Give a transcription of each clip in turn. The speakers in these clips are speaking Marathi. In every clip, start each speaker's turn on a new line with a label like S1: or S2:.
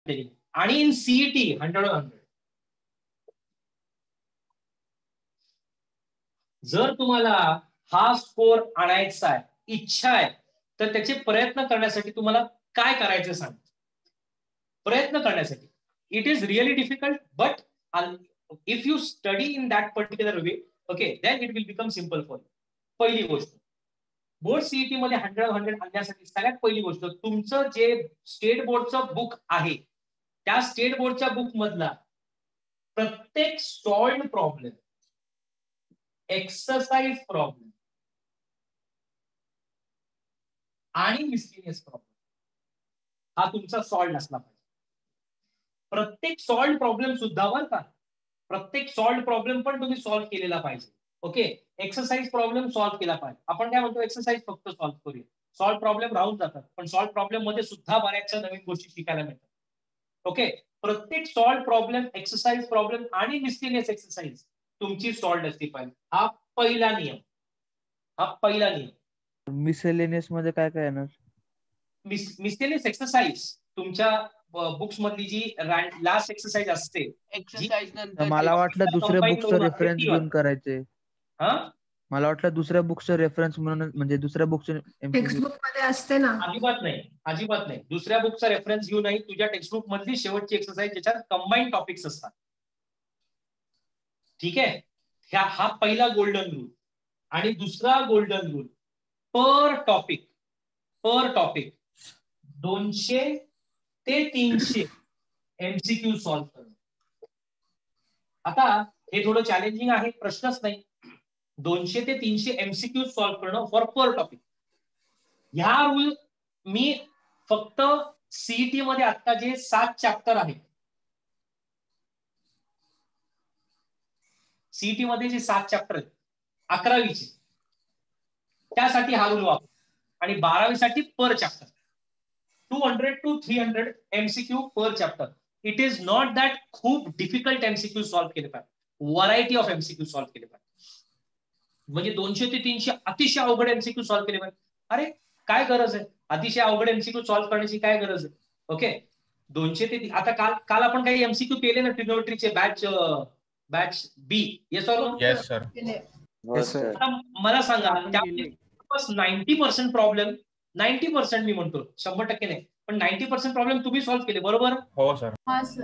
S1: आणि इन सीईटी 100 जर तुम्हाला हा स्कोर आणायचा आहे, इच्छा आहे, तर त्याचे प्रयत्न करण्यासाठी तुम्हाला काय करायचं सांग. प्रयत्न करण्यासाठी it is really difficult, but if you study in that particular way, okay, then it will become simple for you. पहिली गोष्ट, बोर्ड सीईटी मध्ये 100 आणण्यासाठी सगळ्यात पहिली गोष्ट, तुमचं जे स्टेट बोर्डचं बुक आहे, त्या स्टेट बोर्डच्या बुक मधला प्रत्येक सॉल्व्ड प्रॉब्लेम, एक्सरसाइज प्रॉब्लेम आणि मिस्टिनियस प्रॉब्लेम हा तुमचा सॉल्व्ड असला पाहिजे. प्रत्येक सॉल्व्ड प्रॉब्लेम सुद्धा बरं का, प्रत्येक सॉल्व्ड प्रॉब्लेम पण तुम्ही सॉल्व्ह केलेला पाहिजे. ओके, एक्सरसाइज प्रॉब्लेम सॉल्व्ह केला पाहिजे. आपण काय म्हणतो, एक्सरसाइज फक्त सॉल्व्ह करूया, सॉल्व्ह प्रॉब्लेम राहून जातात, पण सॉल्व्ह प्रॉब्लेम मध्ये सुद्धा बऱ्याचशा नवीन गोष्टी शिकायला मिळतात. ओके, प्रत्येक सॉल्व्ह प्रॉब्लेम, एक्सरसाइज प्रॉब्लेम आणि मिस्टिनियस एक्सरसाइज तुमची सॉल्व्ड असली पाहिजे. हा पहिला नियम, हा पहिला नियम.
S2: मिसलेनियस मध्ये काय काय येणार?
S1: मिस्टेनियस एक्सरसाइज तुमच्या बुक्स मधली जी लास्ट एक्सरसाइज असते,
S3: एक्सरसाइज नंतर
S2: मला वाटलं दुसऱ्या बुकचा रेफरन्स घेऊन करायचे. मला वाटलं दुसऱ्या बुकचा रेफरन्स म्हणून, म्हणजे दुसऱ्या बुकचे
S4: टेक्स्टबुक मध्ये असते ना.
S1: अजिबात नाही, अजिबात नाही. दुसऱ्या बुकचा रेफरन्स घेऊ नाही. तुझ्या टेक्स्टबुक मधली शेवटची एक्सरसाइज ज्याच्यात कंबाईंड टॉपिक्स असतात. ठीक आहे, हा पहिला गोल्डन रूल. आणि दुसरा गोल्डन रूल, पर टॉपिक 200 ते 300 एमसीक्यू सॉल्व्ह करणं. आता हे थोडं चॅलेंजिंग आहे, प्रश्नच नाही. 200 ते 300 एमसीक्यू सॉल्व्ह करणं फॉर पर टॉपिक. ह्या रूल मी फक्त सीईटी मध्ये आता जे 7 चॅप्टर आहेत, सीईटी मध्ये जे 7 चॅप्टर आहेत 11वीचे, त्यासाठी हा रूल वापर. आणि 12वीसाठी per chapter 200 to 300 MCQ per chapter. It is not that खूप डिफिकल्ट एमसीक्यू सॉल्व्ह केले पाहिजे, व्हरायटी ऑफ एमसीक्यू सॉल्व्ह केले पाहिजे. म्हणजे 200 ते 300 अतिशय अवघड एमसीक्यू सॉल्व्ह केले पाहिजे. अरे काय गरज आहे अतिशय अवघड एमसीक्यू सॉल्व्ह करण्याची, काय गरज आहे? ओके, 200 ते आता काल आपण काही एमसीक्यू केले ना ट्रिग्नोमेट्रीचे बॅच बी. Yes sir? मला सांगा, 90% प्रॉब्लेम, 90% मी म्हणतो, 100% नाही, पण 90% प्रॉब्लेम तुम्ही सॉल्व्ह केले, बरोबर?
S5: हो सर.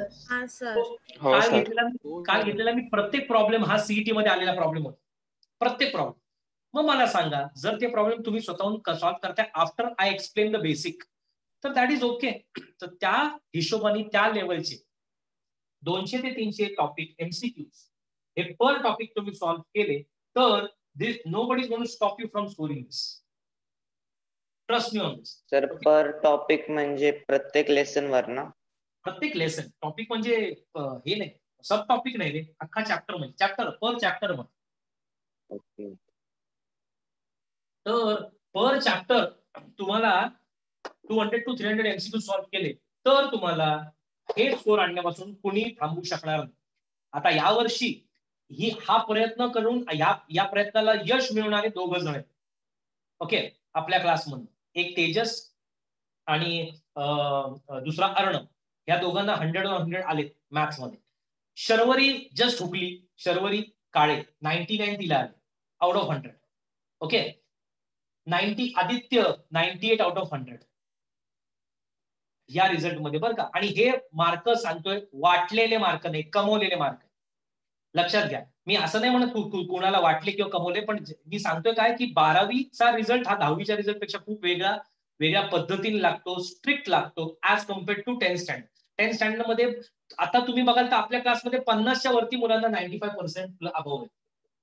S1: काल घेतलेला मी प्रत्येक प्रॉब्लेम हा सीईटी मध्ये आलेला प्रॉब्लेम होता, प्रत्येक प्रॉब्लेम. मग मला सांगा, जर ते प्रॉब्लेम तुम्ही स्वतःहून सॉल्व्ह करताय after I explain the basic, तर दॅट इज ओके. तर त्या हिशोबाने त्या लेवलचे 200 ते 300 टॉपिक एमसीक्यू हे पर टॉपिक तुम्ही सॉल्व्ह केले, तर nobody is going to stop you from scoring this. Trust me on this.
S6: Sir, per topic म्हणजे प्रत्येक लेसन वर ना?
S1: प्रत्येक लेसन. टॉपिक म्हणजे हे नाही, सब टॉपिक नाही रे, अख्खा चॅप्टर म्हणजे चॅप्टर, पर चॅप्टर मध्ये.
S6: ओके.
S1: तर पर चॅप्टर तुम्हाला 200 to 300 एमसीक्यू सॉल्व्ह केले, तर तुम्हाला हे स्कोर आणण्यापासून कुणी थांबवू शकणार नाही. आता यावर्षी हा प्रयत्न करून या प्रयत्नाला यश मिळवणारे 2 जण आहेत. ओके, आपल्या क्लासमधून एक तेजस आणि दुसरा अर्णव, या दोघांना 100 आलेत मॅथ्स मध्ये. शर्वरी जस्ट हुकली, शर्वरी काळे 99 तिला आले out of 100. Okay, 90 Aditya 98 out of 100 या रिझल्ट मध्ये, बरं का. आणि हे मार्क सांगतोय वाटलेले मार्क नाही, कमवलेले मार्क. लक्षात घ्या, मी असं नाही म्हणत कोणाला वाटले किंवा कमवले, पण मी सांगतोय काय की 12वीचा रिझल्ट हा 10वीच्या रिझल्ट पेक्षा खूप वेगळ्या पद्धतीने लागतो, स्ट्रिक्ट लागतो as compared to 10th standard. 10th standard मध्ये आता तुम्ही बघाल तर आपल्या क्लासमध्ये 50च्या वरती मुलांना 95% अभाव आहे.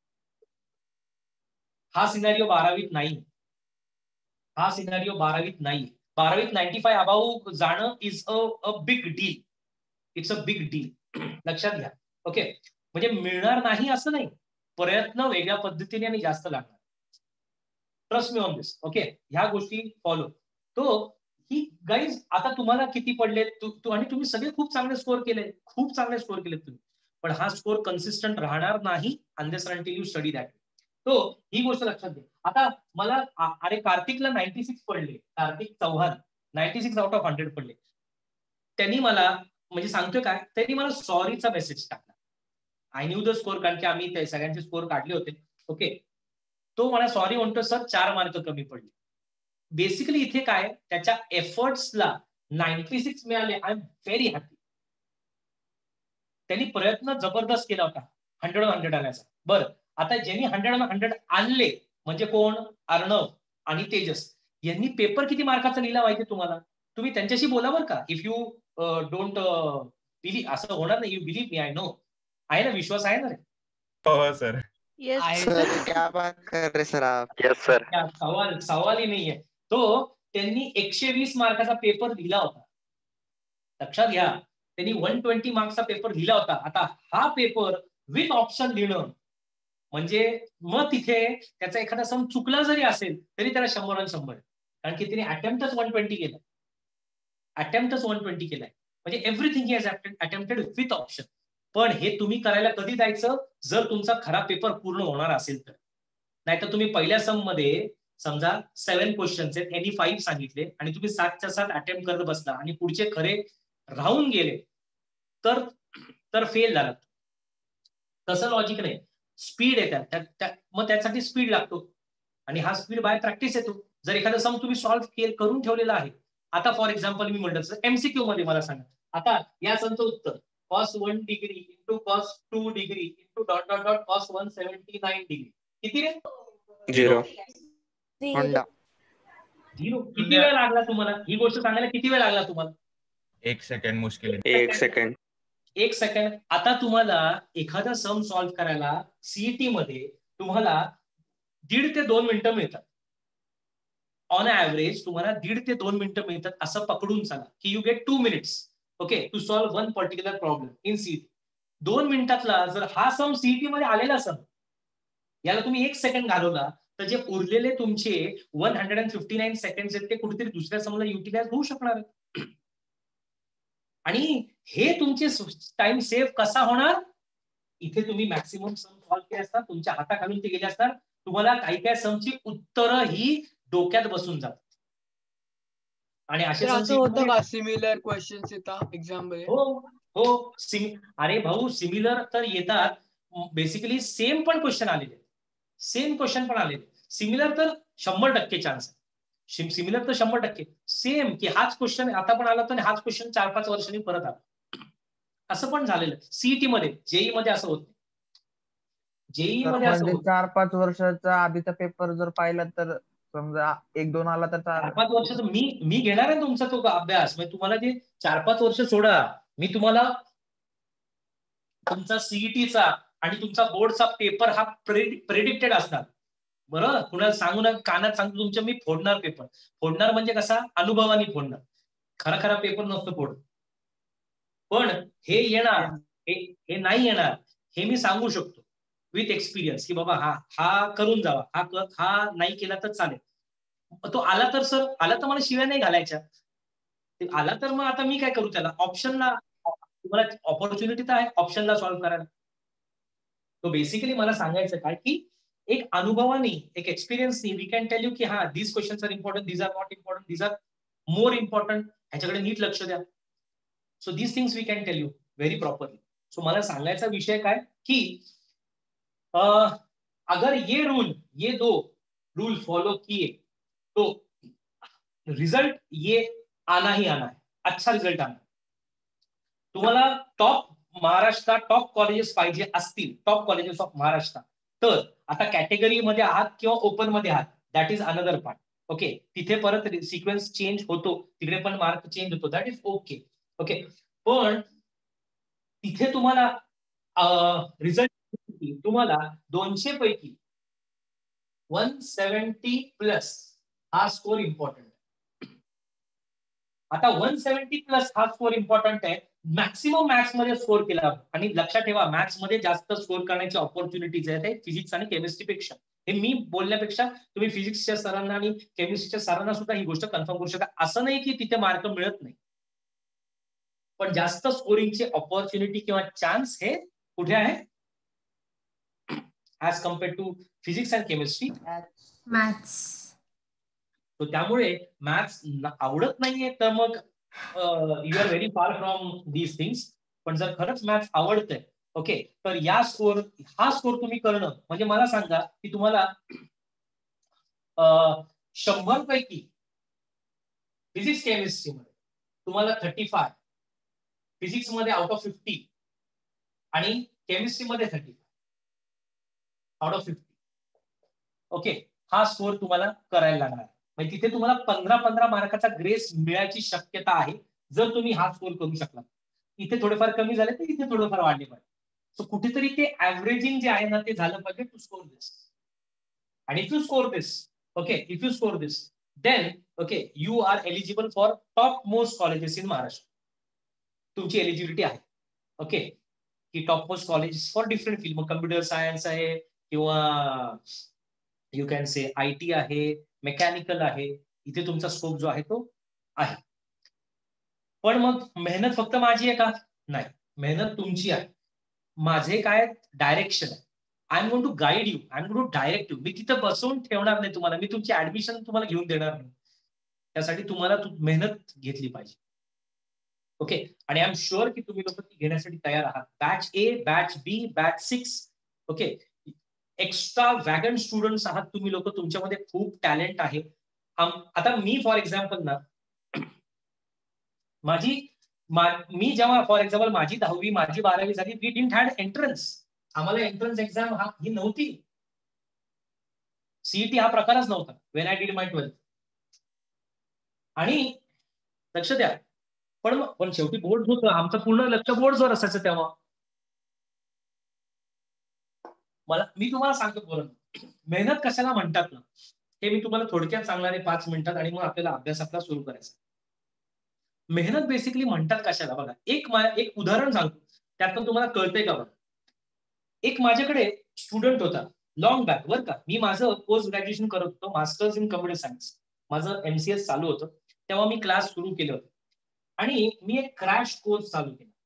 S1: हा सिनारिओ 12वीत नाही, हा सिनारिओ 12वीत नाही. 12वीत 95 अभाव जाणं is a big deal, it's a big deal. लक्षात घ्या. ओके, म्हणजे मिळणार नाही असं नाही, प्रयत्न वेगळ्या पद्धतीने आणि जास्त लागणार. Trust me on this. Okay, ह्या गोष्टी फॉलो. तो ही गाईज, आता तुम्हाला किती पडले आणि तुम्ही सगळे खूप चांगले स्कोर केले, खूप चांगले स्कोर केले तुम्ही, पण हा स्कोर कन्सिस्टंट राहणार नाही unless until you study that. तो ही गोष्ट लक्षात घ्या. आता मला अरे कार्तिकला 96 पडले, कार्तिक चव्हाण 96 आउट ऑफ 100 पडले. त्यांनी मला म्हणजे सांगतोय काय, त्यांनी मला सॉरीचा मेसेज टाकला. आय न्यू द स्कोर, कारण की आम्ही ते सगळ्यांचे स्कोर काढले होते. ओके, तो मला सॉरी म्हणतो सर 4 मार्क कमी पडले. बेसिकली इथे काय, त्याच्या एफर्ट्सला 96 मिळाले. I am very happy. त्यांनी प्रयत्न जबरदस्त केला होता 100 आण्याचा. बरं, आता ज्यांनी 100 आणले म्हणजे कोण, अर्णव आणि तेजस, यांनी पेपर किती मार्काचा लिहिला माहिती तुम्हाला? तुम्ही त्यांच्याशी बोला बरं का. इफ यू डोंट बिलीव्ह, असं होणार नाही. You believe me, I know. आहे ना, विश्वास आहे ना रे?
S3: हो सर.
S6: सर क्या बात कर रहे सर आप. Yes sir.
S1: सवाल ही नाहीये. तो त्यांनी 120 मार्काचा पेपर लिहिला होता. लक्षात घ्या, त्यांनी 120 मार्क्सचा पेपर लिहिला होता. आता हा पेपर विथ ऑप्शन लिहिणं म्हणजे मग तिथे त्याचा एखादा सम चुकला जरी असेल तरी त्याला 100 कारण की त्याने अटेम्प्टच 120 केलं. अटेम्प्टच 120 केलाय म्हणजे everything he has attempted with option. पण हे तुम्ही करायला कधी जायचं, जर तुमचा खरा पेपर पूर्ण होणार असेल तर. नाहीतर तुम्ही पहिल्या सम मध्ये समजा 7 क्वेश्चन्स आहेत, यांनी 5 सांगितले आणि तुम्ही 7च्या 7 अटेम्प्ट करत बसला आणि पुढचे खरे राहून गेले तर फेल झाला. तसं लॉजिक नाही. स्पीड येतात, मग त्यासाठी स्पीड लागतो आणि हा स्पीड बाय प्रॅक्टिस येतो. जर एखादा सम तुम्ही सॉल्व्ह करून ठेवलेला आहे, आता फॉर एक्झाम्पल मी म्हटलं एमसीक्यू मध्ये मला सांगा, आता या समचं उत्तर cos 1 degree into cos 2 degree into dot dot dot cos 179 degree किती रे?
S6: 0.
S1: झिरो. किती वेळ लागला तुम्हाला ही गोष्ट सांगायला? किती वेळ लागला तुम्हाला?
S3: 1 सेकंड मुश्किल.
S6: 1 सेकंड.
S1: 1 सेकंड. आता तुम्हाला एखादा सम सॉल्व्ह करायला सीईटी मध्ये तुम्हाला 1.5 ते 2 मिनिटं मिळतात. ऑन ऍव्हरेज तुम्हाला 1.5 ते 2 मिनिटं मिळतात असं पकडून सांगा की you get 2 minutes okay to solve one particular problem in CET. 2 मिनिटातला जर हा सम सीईटी मध्ये आलेला सम याला तुम्ही 1 सेकंड घालवला तर जे उरलेले तुमचे 159 सेकंड आहेत ते कुठेतरी दुसऱ्या समला युटिलाइज होऊ शकणार. आणि हे तुमचे टाइम सेव्ह कसा होणार? इथे तुम्ही मॅक्सिमम सम सॉल्व्ह केले असतात, तुमच्या हाताखालून ते गेले असतात, तुम्हाला काही काही समची उत्तरं ही डोक्यात बसून जातात. आणि असे
S5: असं होतं का सिमिलर क्वेश्चन्स येतात एक्झाम मध्ये?
S1: हो हो. अरे भाऊ, सिमिलर तर येतात. बेसिकली सेम पण क्वेश्चन आलेले, सेम क्वेश्चन पण आलेले. सिमिलर तर 100% चान्स आहे. सिमिलर तर 100% सेम की हाच क्वेश्चन आता पण आला तर हाच क्वेश्चन 4-5 वर्षांनी परत आला, असं पण झालेलं. सीईटी मध्ये, जेई मध्ये असं होत. जेई मध्ये असं होत.
S2: 4-5 वर्षाचा आधीचा पेपर जर पाहिला तर समजा 1-2 आला तर
S1: 4-5 वर्षाचं मी घेणार आहे तुमचा तो अभ्यास. म्हणजे तुम्हाला जे 4-5 वर्ष सोडा, मी तुम्हाला तुमचा सीईटीचा आणि तुमचा बोर्डचा पेपर हा प्रेडिक्टेड असणार. बरोबर, कुणाला सांगू ना, कानात सांगतो तुमच्या मी फोडणार पेपर. फोडणार म्हणजे कसा, अनुभवाने फोडणार. खरा पेपर नसतो फोड. पण हे येणार, हे नाही येणार हे मी सांगू शकतो विथ एक्सपिरियन्स की बाबा हा करून जावा, हा नाही केला तर चालेल. तो आला तर सर, आला तर मला शिव्या नाही घालायच्या. आला तर मग आता मी काय करू त्याला? ऑप्शनला तुम्हाला ऑपॉर्च्युनिटी तर आहे ऑप्शनला सॉल्व्ह करायला. तो बेसिकली मला सांगायचं काय की एक अनुभवाने, एक एक्सपिरियन्सनी वी कॅन टेल यू की हा these questions are important, these are not important, these are more important, ह्याच्याकडे नीट लक्ष द्या. So these things we can tell you very properly. So मला सांगायचा विषय काय की अगर ये दो रूल फॉलो किए तो रिजल्ट ये आना ही आना है, अच्छा रिजल्ट आना. तुम्हाला टॉप महाराष्ट्रात टॉप कॉलेजेस पाहिजे असतील, टॉप कॉलेजेस ऑफ महाराष्ट्र, तर आता कॅटेगरी मध्ये आहात किंवा ओपन मध्ये आहात, that is another part. Okay, तिथे परत सिक्वेन्स चेंज होतो, तिकडे पण मार्क चेंज होतो, दॅट इज ओके. ओके, पण तिथे तुम्हाला रिझल्ट तुम्हाला 200 पैकी 170 प्लस हा स्कोर इम्पॉर्टंट. आता 170 प्लस हा स्कोर इम्पॉर्टंट आहे. मॅक्सिमम मॅथ्स मध्ये स्कोर केला, आणि लक्षात ठेवा मॅथ्स मध्ये जास्त स्कोर करण्याची ऑपॉर्च्युनिटीज आहेत फिजिक्स आणि केमिस्ट्रीपेक्षा. हे मी बोलण्यापेक्षा तुम्ही फिजिक्सच्या सरांना आणि केमिस्ट्रीच्या सरांना सुद्धा ही गोष्ट कन्फर्म करू शकता. असं नाही की तिथे मार्क मिळत नाही, पण जास्त स्कोरिंगचे ऑपॉर्च्युनिटी किंवा चान्स हे कुठे आहे as compared to physics and chemistry,
S4: maths.
S1: तो त्यामुळे मॅथ्स आवडत नाहीये तर मग you are very far from these things. पण जर खरंच मॅथ्स आवडतंय, ओके, तर हा स्कोर तुम्ही करणं म्हणजे मला सांगा की तुम्हाला 100 पैकी फिजिक्स केमिस्ट्रीमध्ये तुम्हाला 35, फिजिक्स मध्ये आउट ऑफ 50 आणि केमिस्ट्रीमध्ये 35 आउट ऑफ 50. ओके, हा स्कोर तुम्हाला करायला लागणार. म्हणजे तिथे तुम्हाला 15 मार्काचा ग्रेस मिळायची शक्यता आहे जर तुम्ही हा स्कोर करू शकला. इथे थोडेफार कमी झाले तर इथे थोडेफार वाढले पाहिजे. सो कुठेतरी ते ऍव्हरेजिंग जे आहे ना ते झालं पाहिजे टू स्कोर दिस. आणि if you score this, okay, if you score this, then okay you are eligible for top most colleges in Maharashtra. तुमची एलिजिबिलिटी आहे. ओके, की top most college for different field. मग कम्प्युटर सायन्स आहे किंवा यू कॅन से IT आहे, मेकॅनिकल आहे. इथे तुमचा स्कोप जो आहे तो आहे. पण मग मेहनत फक्त माझी आहे का? नाही, मेहनत तुमची आहे. माझे काय डायरेक्शन आहे. I am going to guide you, I am going to direct you. मी तिथं बसवून ठेवणार नाही तुम्हाला. मी तुमची ऍडमिशन तुम्हाला घेऊन देणार नाही. त्यासाठी तुम्हाला मेहनत घेतली पाहिजे. ओके, आणि आय एम शुअर की तुम्ही लोक ती घेण्यासाठी तयार आहात. Batch A, batch B, batch 6, okay, extra wagon students आहात तुम्ही लोक. तुमच्यामध्ये खूप टॅलेंट आहे. आता मी फॉर एक्झाम्पल ना, मी जेव्हा फॉर एक्झाम्पल माझी 10वी माझी 12वी झाली, वी डिडंट हॅड एंट्रन्स. आम्हाला एंट्रन्स एक्झाम ही नव्हती. CET हा प्रकारच नव्हता when I did my 12th. आणि लक्ष द्या, पण शेवटी बोर्ड होतं. आमचं पूर्ण लक्ष बोर्डवर असायचं तेव्हा. मी तुम्हाला सांगतो पोरांनो, मेहनत कशाला म्हणतात ना, हे मी तुम्हाला थोडक्यात सांगणार आहे 5 मिनिटात, आणि मग आपल्याला अभ्यास आपला सुरू करायचा. मेहनत बेसिकली म्हणतात कशाला बघा. एक उदाहरण सांगतो, त्यातून तुम्हाला कळतंय का बघा. एक माझ्याकडे स्टुडंट होता लॉंग बॅक, बरं का. मी माझं पोस्ट ग्रॅज्युएशन करत होतो, मास्टर्स इन कम्प्युटर सायन्स. माझं MCS चालू होतं तेव्हा मी क्लास सुरू केले होते. आणि मी एक क्रॅश कोर्स चालू केला.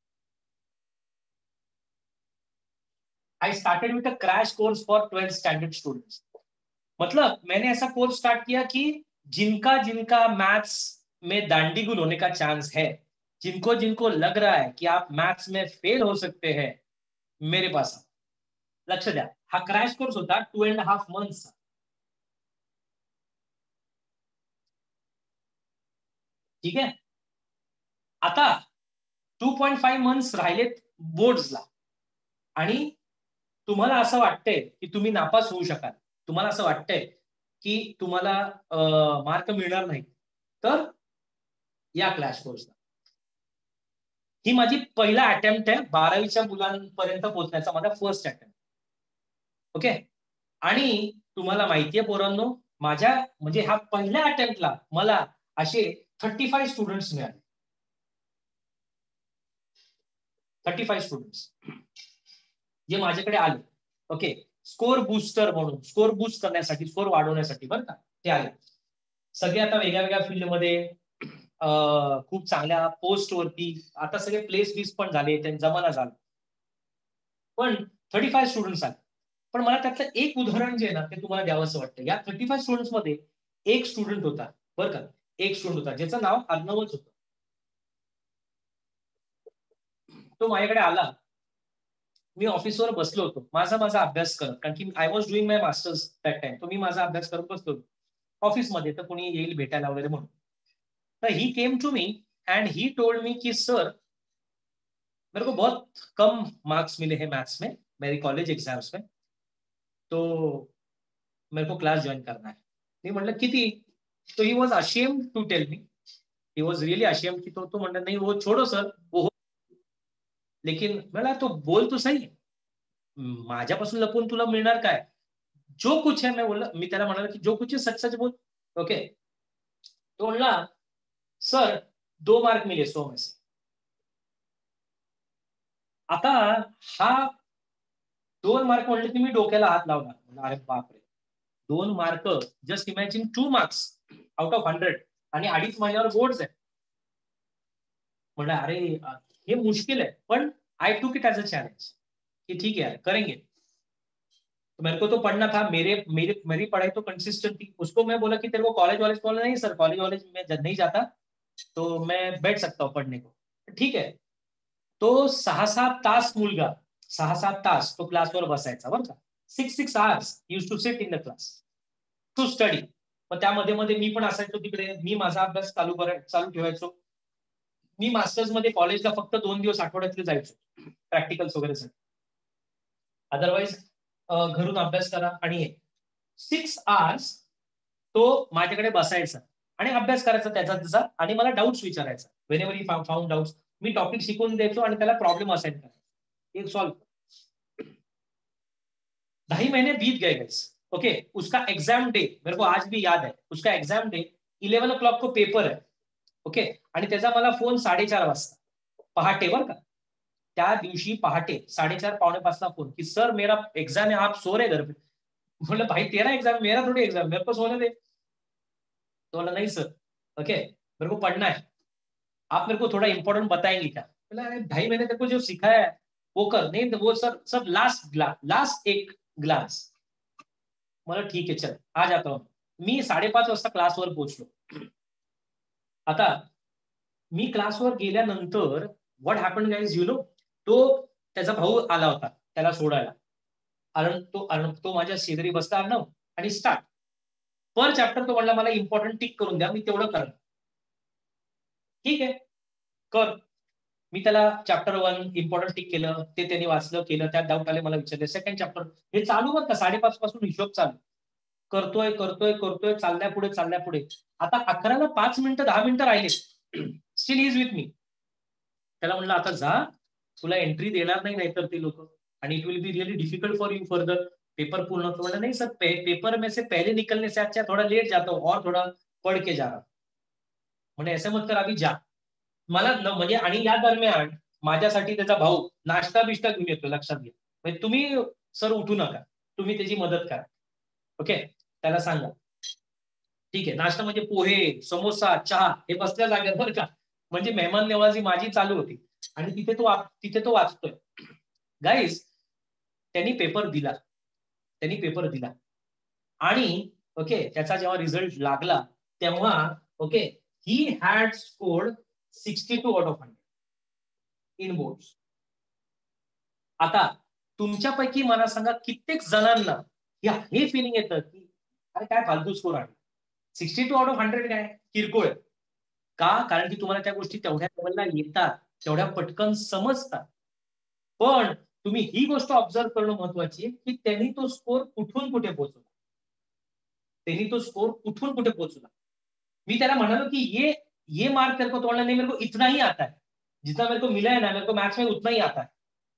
S1: I started with a crash course for 12th standard students. मतलब मैंने ऐसा कोर्स स्टार्ट किया कि जिनका जिनका मैथ्स में दांडीगुल होने का चांस है, जिनको जिनको लग रहा है कि आप मैथ्स में फेल हो सकते हैं, मेरे पास आओ. लक्ष द्या, हा क्रॅश कोर्स होता 2.5 months. ठीक आहे. आता 2.5 months राहिलेत बोर्ड्सला, आणि तुम्हाला असं वाटतंय की तुम्ही नापास होऊ शकाल, तुम्हाला असं वाटतंय की तुम्हाला मार्क मिळणार नाही, तर या क्लॅश कोर्सला. ही माझी पहिला अटेम्प्ट आहे 12वीच्या मुलांपर्यंत पोहोचण्याचा, माझा फर्स्ट अटेम्प्ट. ओके, आणि तुम्हाला माहितीये पोरांनो, माझ्या म्हणजे ह्या पहिल्या अटेम्प्टला मला असे 35 स्टुडंट्स मिळाले. 35 स्टुडंट्स जे माझ्याकडे आले. ओके, स्कोर बूस्टर म्हणून, स्कोर बूस्ट करण्यासाठी, स्कोर वाढवण्यासाठी, बरं का, ते आले. सगळे आता वेगळ्या वेगळ्या फील्डमध्ये, खूप चांगल्या पोस्टवरती, आता सगळे प्लेस बीस पण झाले, त्यांचा जमाना झाला. पण 35 स्टुडंट्स आले. पण मला त्यातलं एक उदाहरण जे आहे ना ते तुम्हाला द्यावंसं वाटतं. या 35 स्टुडंट्स मध्ये एक स्टुडंट होता, बरं का, एक स्टुडंट होता ज्याचं नाव अर्णवच होतं. तो माझ्याकडे आला. मी ऑफिसवर बसलो होतो, माझा अभ्यास करत, कारण की I was doing my masters that time. तो मी माझा अभ्यास करत बसलो होतो ऑफिसमध्ये, तर कोणी येईल भेटायला वगैरे म्हणून. तर he came to me and he told me कि सर मेरे को बहुत कम मार्क्स मिले हैं मैथ्स में मेरी कॉलेज एग्जाम्स में, तो मेरे को क्लास ज्वाइन करना है. मी म्हटलं किती? तो he was ashamed to tell me, he was really ashamed की तो म्हणलं नाही वो छोड़ो सर, वो लेकिन मला तो बोल तो सही, माझ्यापासून लपून तुला मिळणार काय? जो कुछ है, मी त्याला म्हणाला की जो कुछ है सच सच बोल. ओके, तो म्हणला सर 2 मार्क मिले 100 में से. आता हा 2 मार्क म्हणले की मी डोक्याला हात लावला. अरे बापरे, 2 mark, just imagine 2 marks out of 100, आणि 2.5 महिन्यावर बोर्ड्स आहे. म्हणलं अरे हे मुश्किल है, पण आई टूक इट एज अ चैलेंज कि ठीक है यार करेंगे. तो मेरे को तो पढ़ना था, मेरी पढ़ाई तो कंसिस्टेंट थी. उसको मैं बोला कि तेरे को कॉलेज वॉलेज बोला, नहीं सर कॉलेज वॉलेज में नहीं जाता, तो मैं बैठ सकता हूँ पढ़ने को. ठीक आहे. तो 6-7 तास मुलगा 6-7 तास तो क्लासवर बसायचा बरं का. 6 hours used to sit in the class to study. मग त्यामध्ये मध्ये मी पण असायचो तिकडे. मी माझा अभ्यास चालू ठेवायचो. मी मास्टर्स मध्ये कॉलेजला फक्त 2 दिवस आठवड्यातले जायचो प्रॅक्टिकल्स वगैरे साठी. अदरवाईज घरून अभ्यास करा आणि 6 hours तो माझ्याकडे बसायचा आणि अभ्यास करायचा त्याचा आणि मला डाऊट्स विचारायचा. Whenever he found doubts मी टॉपिक शिकवून द्यायचो आणि त्याला प्रॉब्लेम असाइन करायचा. एक सॉल्व. 2.5 महीने बीत गए गाइस. ओके. उसका एग्जाम डे मेरे को आज भी याद है. उसका एग्जाम डे 11 o'clock को पेपर है. ओके. आणि त्याचा मला फोन 4:30 वाजता पहाटे बरं का. त्या दिवशी पहाटे 4:30 पावणे 5ला फोन की सर मेरा एग्जाम है आप सो रहे घर पे. बोला भाई तेरा एग्जाम मेरा थोड़ी एग्जाम मेरे को सोने दे. तो बोला नहीं सर. ओके मेरे को पढ़ना है. आप मेरे को थोड़ा इंपॉर्टेंट बताएंगे क्या. बोला अरे भाई मैंने तेरे को जो सिखाया है वो कर. नहीं वो सर सब लास्ट एक ग्लास. मला ठीक आहे चल आ जाता हूं. मी 5:30 वाजता क्लासवर पोहोचलो. आता मी क्लासवर गेल्यानंतर what happen guys you know. तो त्याचा भाऊ आला होता त्याला सोडायला. तो माझ्या शेजारी बसला अर्णव आणि स्टार्ट पर चॅप्टर तो म्हणला मला इम्पॉर्टंट टिक करून द्या मी तेवढं करणार. ठीक आहे कर. मी त्याला चॅप्टर 1 इम्पॉर्टंट टिक केलं. ते त्यांनी वाचलं केलं. त्यात डाऊट आले मला विचारले. सेकंड चॅप्टर हे चालू बरं का 5:30 पासून हिशोब चालू. करतोय चालल्या पुढे. आता 11ला 5 मिनिटं 10 मिनिटं राहिले. Still is with me. त्याला म्हणलं आता जा तुला एंट्री देणार नाही तर ते लोक आणि it will be really difficult for you further. Paper पूर्ण तो म्हणलं नाही सर पेपर में से पहले निकलने से अच्छा थोड़ा लेट जाता हूं और थोड़ा पढ़ के जा रहा. म्हणजे ऐसे मत कर अभी जा. मला म्हणजे आणि या दरम्यान माझ्यासाठी त्याचा भाऊ नाश्ता बिष्टा घेऊन येतो. लक्षात घ्या. म्हणजे तुम्ही सर उठू नका. तुम्ही त्याची मदत करा. ओके. त्याला सांगा ठीक आहे. नाश्ता म्हणजे पोहे समोसा चहा हे बसल्या जागेवर बरं का. म्हणजे मेहमान नवाजी माझी चालू होती आणि तिथे तो वाचतोय. गाईज त्यांनी पेपर दिला आणि ओके त्याचा जेव्हा रिझल्ट लागला तेव्हा okay he had scored 62 out of 100 in boards. आता तुमच्यापैकी मला सांगा कित्येक जणांना हे फिलिंग येतं की अरे काय फालतू स्कोर आहे. 62 out of 100 काय किरकोळ का. कारण की तुम्हाला त्या गोष्टी तेवढ्या लेवलला येतात तेवढ्या पटकन समजतात. पण तुम्ही ही गोष्ट ऑब्झर्व करणं महत्वाची आहे की त्यांनी तो स्कोर कुठून कुठे पोहोचला. मी त्याला म्हणालो की ये मार्क तेरे को तोड़ना नहीं मेरे को इतना ही आता है. जितना मेरे को मिला है ना मेरे को मैथ्स में उतना ही आता है.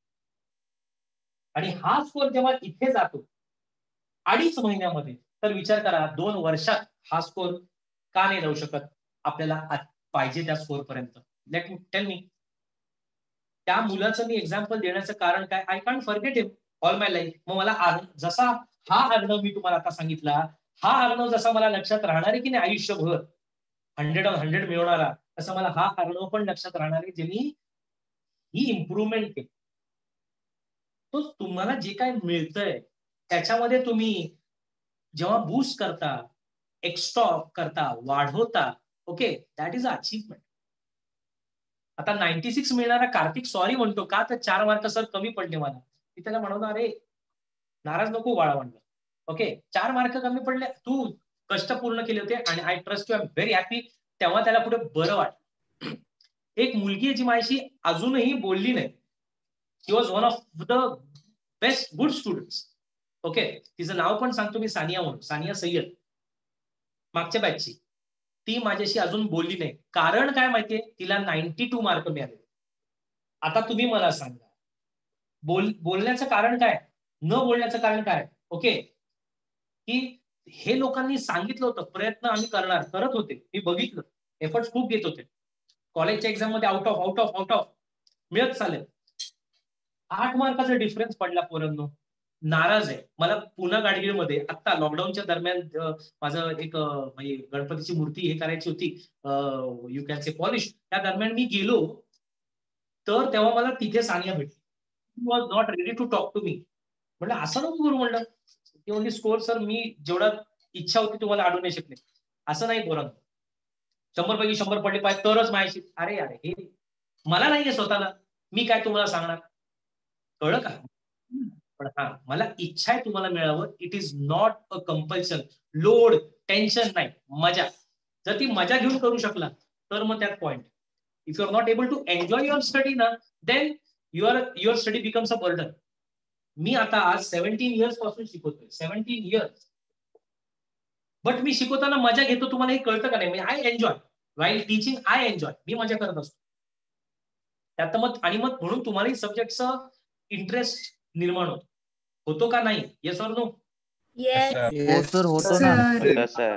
S1: आणि हा स्कोर जेव्हा इथे जातो 2.5 महिन्यामध्ये तर विचार करा 2 वर्षात हा स्कोर का नाही जाऊ शकत आपल्याला पाहिजे त्या स्कोर पर्यंत. Let me tell me. त्या मुलाचं मी एक्झाम्पल देण्याचं कारण काय. I can't forget him all my life. मग मला जसा हा अर्णव मी तुम्हाला आता सांगितला हा अर्णव जसा मला लक्षात राहणार आहे की नाही आयुष्यभर 100 on 100 मिळवणारा असं मला हा अर्णव पण लक्षात राहणार आहे ज्यांनी ही इम्प्रुव्हमेंट केली. तो तुम्हाला जे काय मिळतंय त्याच्यामध्ये तुम्ही जेव्हा बूस्ट करता एक्स्टॉप करता वाढवता okay that is a achievement. आता 96 मिळणारा कार्तिक सॉरी म्हणतो का तर 4 मार्क सर कमी पडले मला. मी त्याला म्हणणार अरे नाराज नको बाळा म्हणलं. ओके 4 मार्क कमी पडले तू कष्ट पूर्ण केले होते आणि I trust you I am very happy. तेव्हा त्याला पुढे बरं वाटलं. एक मुलगी आहे जी माझ्याशी अजूनही बोलली नाही. She was one of the best good students. Okay तिचं नाव पण सांगतो मी सानिया म्हणून. सानिया सय्यद मागच्या बॅचची. ती माझ्याशी अजून बोलली नाही. कारण काय माहितीये तिला 92 मार्क मिळाले. आता तुम्ही मला सांगा बोलण्याचं कारण काय न बोलण्याचं कारण काय. ओके की हे लोकांनी सांगितलं होतं प्रयत्न आम्ही करत होते. मी बघितलं एफर्ट्स खूप घेत होते. कॉलेजच्या एक्झाम मध्ये आउट ऑफ मिळत चालेल. 8 मार्काचा डिफरन्स पडला पोरांनो. नाराज आहे. मला पुन्हा गाडगीळमध्ये आता लॉकडाऊनच्या दरम्यान माझं एक म्हणजे गणपतीची मूर्ती हे करायची होती यू कॅन से पॉलिश. त्या दरम्यान मी गेलो तर तेव्हा मला तिथे सानिया भेटली. Was not ready to talk to me. म्हणलं असं नको करू म्हणलं. ती म्हणजे स्कोर सर मी जेवढा इच्छा होती तुम्हाला अडवू नाही शकले. असं नाही पोरांनो. 100 पैकी 100 पडले पाहिजे तरच माझ्याशी. अरे यार हे मला नाहीये स्वतःला, मी काय तुम्हाला सांगणार, कळलं का? पण हा मला इच्छा आहे तुम्हाला मिळावं. It is not a compulsion, load, tension नाही, मजा. जर ती मजा घेऊन करू शकला तर मग त्यात point. If you are not able to enjoy your study ना, then your study becomes a burden. मी आता आज 17 इयर्स पासून शिकवतोय, 17 इयर्स. बट मी शिकवताना मजा घेतो, तुम्हाला हे कळतं का नाही? I enjoy while teaching, I enjoy, मी मजा करत असतो त्यात. मग आणि मग म्हणून तुम्हालाही सब्जेक्टचा इंटरेस्ट निर्माण होतो का नाही? Yes or no?
S2: हो सर, होतो ना.
S6: सर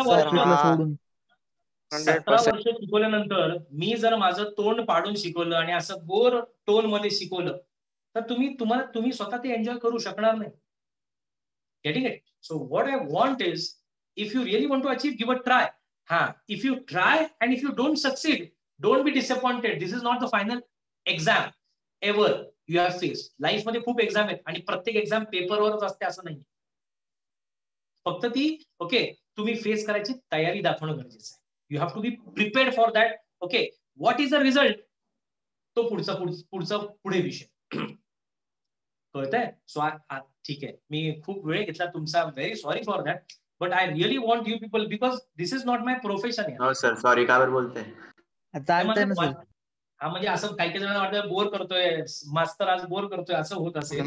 S1: 17 वर्ष शिकवल्यानंतर मी जर माझं तोंड पाडून शिकवलं आणि असं बोर टोन मध्ये शिकवलं तर तुम्ही स्वतः ते एन्जॉय करू शकणार नाही. Getting it? So what I want is, if you really want to achieve, give a try. If you try and if you don't succeed, don't be disappointed. This is not the final exam ever you have face. Life मध्ये खूप एक्झाम आहेत आणि प्रत्येक एक्झाम पेपरवरच असते असं नाही. फक्त ती तुम्ही फेस करायची तयारी दाखवणं गरजेचं आहे. You have to be prepared for that. What is the result, तो पुढे विषय. कळतंय? सो ठीक आहे, मी खूप वेळ घेतला तुमचा, very sorry for that. But I really want you people, because this is not my profession.
S7: हो सर, सॉरी, का बरं बोलते?
S2: चालतंय ना सर.
S1: हा म्हणजे असं काही काही जण वाटतं बोर करतोय मास्तर, आज बोर करतोय, असं होत असेल.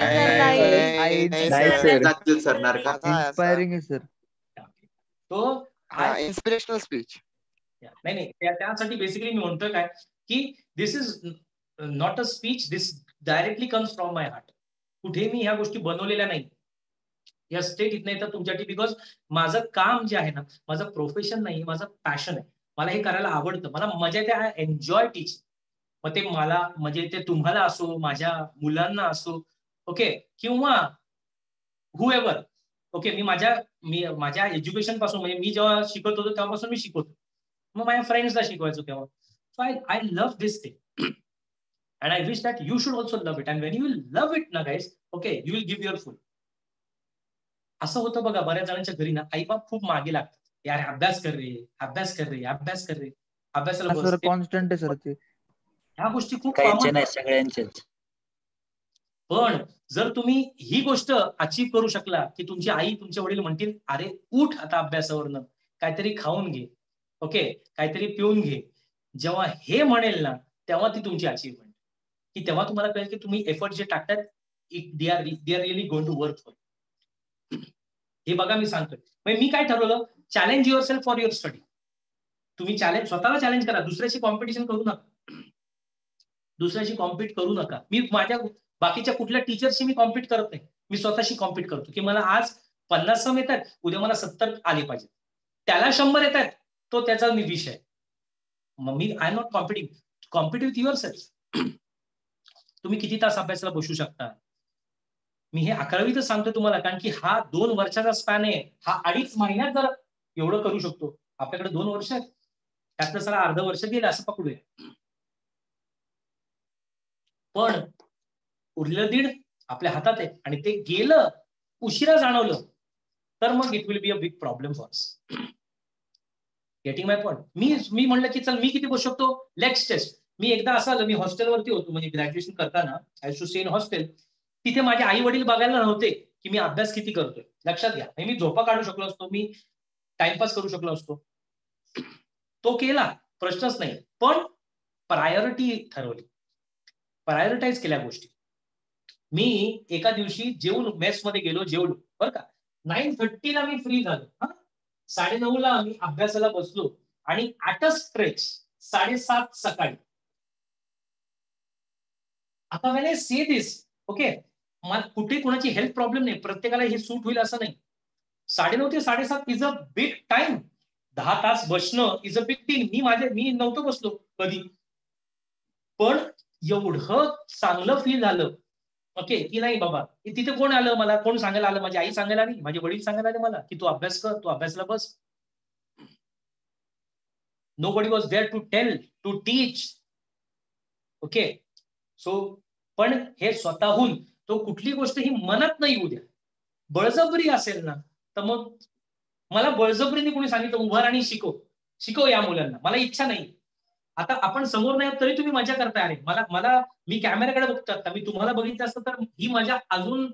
S2: इन्स्पायरिंग आहे सर.
S1: तो
S8: इन्स्पिरेशनल स्पीच.
S1: नाही, त्यासाठी बेसिकली मी म्हणतोय काय, की this is not a speech, this directly comes from my heart. कुठे मी ह्या गोष्टी बनवलेल्या नाही, या स्टेट इथं येतात तुमच्यासाठी. बिकॉज माझं काम जे आहे ना, माझं प्रोफेशन नाही, माझं पॅशन आहे. मला हे करायला आवडतं, मला मजा येते. I enjoy teaching. मग ते मला म्हणजे ते तुम्हाला असो, माझ्या मुलांना असो, किंवा हुएव्हर. मी माझ्या एज्युकेशन पासून, म्हणजे मी जेव्हा शिकत होतो तेव्हापासून मी शिकवतो, मग माझ्या फ्रेंड्सला शिकवायचो तेव्हा. So I love this thing and I wish that you should also love it. And when you will love it ना guys, you will give your full. असं होतं बघा, बऱ्याच जणांच्या घरी ना आईबाप खूप मागे लागतात. यार अभ्यास कर रे, अभ्यास कर रे, अभ्यास कर रे, अभ्यासाला
S2: कॉन्स्टंट आहे सर ते.
S1: ह्या गोष्टी खूप कॉमन आहेत सगळ्यांच्याच. पण जर तुम्ही ही गोष्ट अचीव्ह करू शकला, की तुमची आई, तुमचे वडील म्हणतील, अरे उठ आता अभ्यासावरनं, काहीतरी खाऊन घे, काहीतरी पिऊन घे. जेव्हा हे म्हणेल ना, तेव्हा ती तुमची अचीव्हमेंट, की तेव्हा तुम्हाला कळेल की तुम्ही एफर्ट जे टाकतात, they are really going to work for. हे बघा मी सांगतोय, म्हणजे मी काय ठरवलं, challenge yourself for your study. तुम्ही स्वतःला चॅलेंज करा, दुसऱ्याशी कॉम्पिटिशन करू नका, दुसऱ्याशी कॉम्पिट करू नका. मी माझ्या बाकीच्या कुठल्या टीचरशी मी कॉम्पिट करत नाही, मी स्वतःशी कॉम्पिट करतो, की मला आज 50 सम येतात, उद्या मला 70 आले पाहिजे. त्याला 100 येत आहेत, तो त्याचा विषय. मग मी I am not competing, compete with yourself. तुम्ही किती तास अभ्यासाला बसू शकता? मी हे 11वीतच सांगतो तुम्हाला, कारण की हा 2 वर्षाचा स्पॅन आहे. हा 2.5 महिन्यात जर एवढं करू शकतो, आपल्याकडे 2 वर्ष आहेत, त्यातलं सर अर्ध वर्ष गेलं असं पकडूया. पण उरलं 1.5 आपल्या हातात आहे, आणि ते गेलं, उशिरा जाणवलं, तर मग it will be a big problem for us. Getting my point? मी म्हणलं की चल मी किती बसू शकतो, लेट्स टेस्ट. मी एकदा असं आलं, मी हॉस्टेलवरती होतो, म्हणजे ग्रॅज्युएशन करताना I to stay in hostel. तिथे माझे आई वडील बघायला नव्हते की मी अभ्यास किती करतोय. लक्षात घ्या, मी झोपा काढू शकलो असतो, मी टाइमपास करू शकलो असतो, तो केला, प्रश्नच नाही. पण प्रायोरिटी ठरवली, प्रायोरिटाईज केल्या गोष्टी. मी एका दिवशी जेवून मेसमध्ये गेलो, जेवलो बरं का, 9:30 मी फ्री झालो, 9:30 मी अभ्यासाला बसलो, आणि ऍट अ स्ट्रेच 7:30 सकाळी. आता वेन आय से दिस, मला कुठे कोणाची हेल्थ प्रॉब्लेम नाही, प्रत्येकाला हे सूट होईल असं नाही. 9:30 ते 7:30 इज अ बिग टाइम. 10 तास बसणं इज अ बिग थिंग. मी नव्हतो बसलो कधी, पण एवढं चांगलं फील झालं की नाही बाबा. तिथे कोण आलं, मला कोण सांगायला आलं? माझी आई सांगायला आली, माझे वडील सांगायला आले मला की तू अभ्यास कर, तू अभ्यासला बस. Nobody was there to tell, to teach. So पण हे स्वतःहून, तो कुठली गोष्ट ही मनात नाही येऊ द्या. बळजबरी असेल ना, तर मग मला बळजबरीने कोणी सांगितलं उभा आणि शिकव, शिकव या मुलांना. मला इच्छा नाही. आता आपण समोर नाही तरी तुम्ही मजा करताय. अरे मला मी कॅमेऱ्याकडे बघतो आता, मी तुम्हाला बघितलं असतं तर ही मजा अजून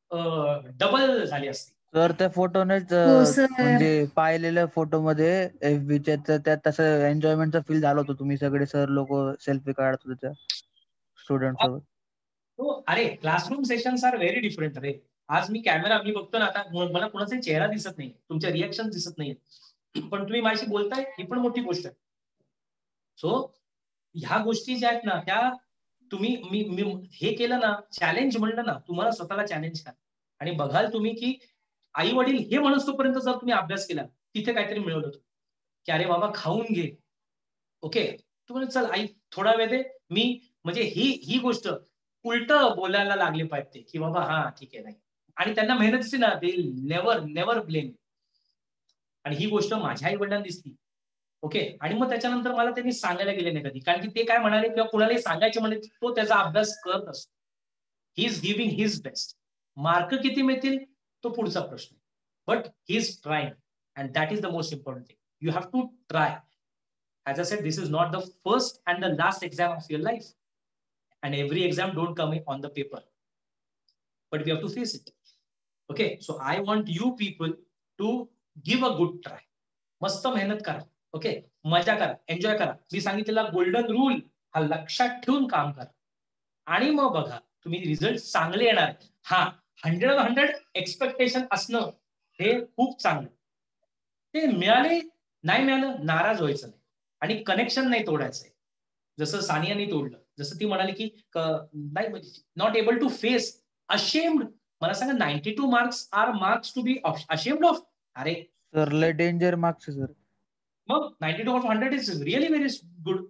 S1: डबल झाली असती.
S2: तर त्या फोटोनेच
S4: हो सर.
S2: म्हणजे पाहिलेल्या फोटोमध्ये FB त्यात तसं एन्जॉयमेंटचा फील झालं होतं. तुम्ही सगळे सर लोक सेल्फी काढत होते त्या स्टुडंट सोबत.
S1: हो, अरे classroom sessions are very different. अरे आज मी कॅमेरा मी बघतो ना, आता मला कोणाचा चेहरा दिसत नाही, तुमच्या रिएक्शन दिसत नाहीये, पण तुम्ही माझ्याशी बोलताय ही पण मोठी गोष्ट आहे. सो ह्या गोष्टी ज्या आहेत ना, त्या तुम्ही मी हे केलं ना, चॅलेंज म्हणलं ना, तुम्हाला स्वतःला चॅलेंज करा आणि बघाल तुम्ही की आई वडील हे म्हणतोपर्यंत जर तुम्ही अभ्यास केला, तिथे काहीतरी मिळवलं की अरे बाबा खाऊन घे. ओके, तुम्ही चल आई थोडा वेळ दे, मी म्हणजे ही गोष्ट उलट बोलायला लागले पाहिजे की बाबा हा ठीक आहे नाही, आणि त्यांना मेहनत दिसते ना, दे नेव्हर ब्लेम. आणि ही गोष्ट माझ्या आई वडिलांना दिसली. ओके, आणि मग त्याच्यानंतर मला त्यांनी सांगायला गेले नाही कधी, कारण की ते काय म्हणाले किंवा कुणालाही सांगायचे म्हणजे तो त्याचा अभ्यास करत असतो. He is giving his best. Mark किती मिळतील तो पुढचा प्रश्न, but he is trying and that is the most important thing. You have to try. As I said, this is not the first and the last exam of your life. And every exam don't come on the paper. But we have to face it. Okay, so I want you people to give a good try. मस्त मेहनत करा. ओके, मजा करा, एन्जॉय करा. मी सांगितलेला गोल्डन रूल हा लक्षात ठेवून काम करा. आणि मग बघा तुम्ही रिझल्ट चांगले येणार. हा 100 एक्सपेक्टेशन असणं हे खूप चांगलं. ते मिळाले नाही मिळालं नाराज व्हायचं नाही आणि कनेक्शन नाही तोडायचंय. जसं सानियाने तोडलं, जसं ती म्हणाली की नाही म्हणजे not able to face, ashamed. मला सांगा 92 marks are marks to be ashamed of. अरे
S2: सर लय डेंजर मार्क्स सर.
S1: मग 92 of 100 is really very good.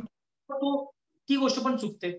S1: ती गोष्ट पण चुकते.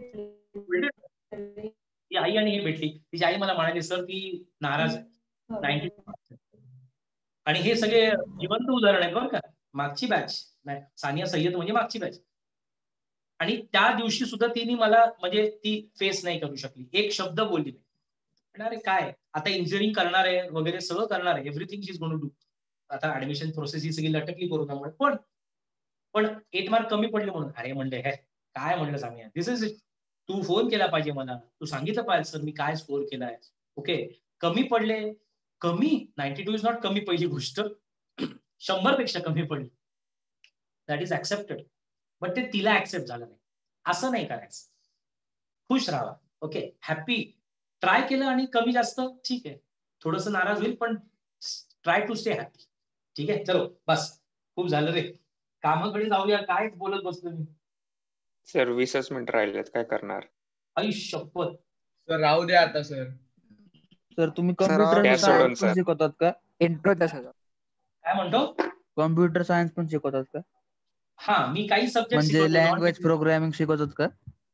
S1: ती आई आणि हे भेटली, तिची आई मला म्हणाली सर ती नाराज आहे 92. आणि हे सगळे जिवंत उदाहरण आहेत बरं का, मागची बॅच नाही, सानिया सय्यद म्हणजे मागची बॅच. आणि त्या दिवशी सुद्धा तिने मला म्हणजे ती फेस नाही करू शकली, एक शब्द बोलली नाही. अरे काय आता इंजिनिअरिंग करणार आहे वगैरे सगळं करणार आहे, everything she is going to do. आता ऍडमिशन प्रोसेस ही सगळी लटकली कोरोनामुळे, पण 8 मार्क कमी पडले म्हणून अरे म्हणले हे काय म्हणलं सानिया, दिस इज इट. तू फोन केला पाहिजे मला, तू सांगितलं पाहिजे सर मी काय स्कोर केलाय. ओके, कमी पडले, कमी 92 इज नॉट कमी, पहिली गोष्ट 100 पेक्षा कमी पडली, दॅट इज ऍक्सेप्टेड. बट ते तिला ऍक्सेप्ट झालं नाही. असं नाही करायचं, खुश राहा. Okay, happy. ट्राय केलं आणि कमी जास्त ठीक आहे, थोडंसं नाराज होईल पण ट्राय टू स्टे हॅपी. ठीक आहे, चलो बस खूप झालं रे, कामाकडे जाऊया. काय बोलत बसलो मी.
S7: सर 20च मिनिट राहिलेत, काय करणार.
S1: आई शपथ.
S5: सर राहू द्या आता सर.
S2: सर तुम्ही
S8: Sir,
S2: कम्प्युटर
S7: त्या सोडून
S2: सायन्स पण
S7: सर.
S2: शिकवतात का?
S8: इंट्रो द्या सर.
S1: काय म्हणतो?
S2: कम्प्युटर सायन्स पण शिकवतात का?
S1: हा, मी काही सब्जेक्ट
S2: म्हणजे लँग्वेज प्रोग्रामिंग शिकवतात का?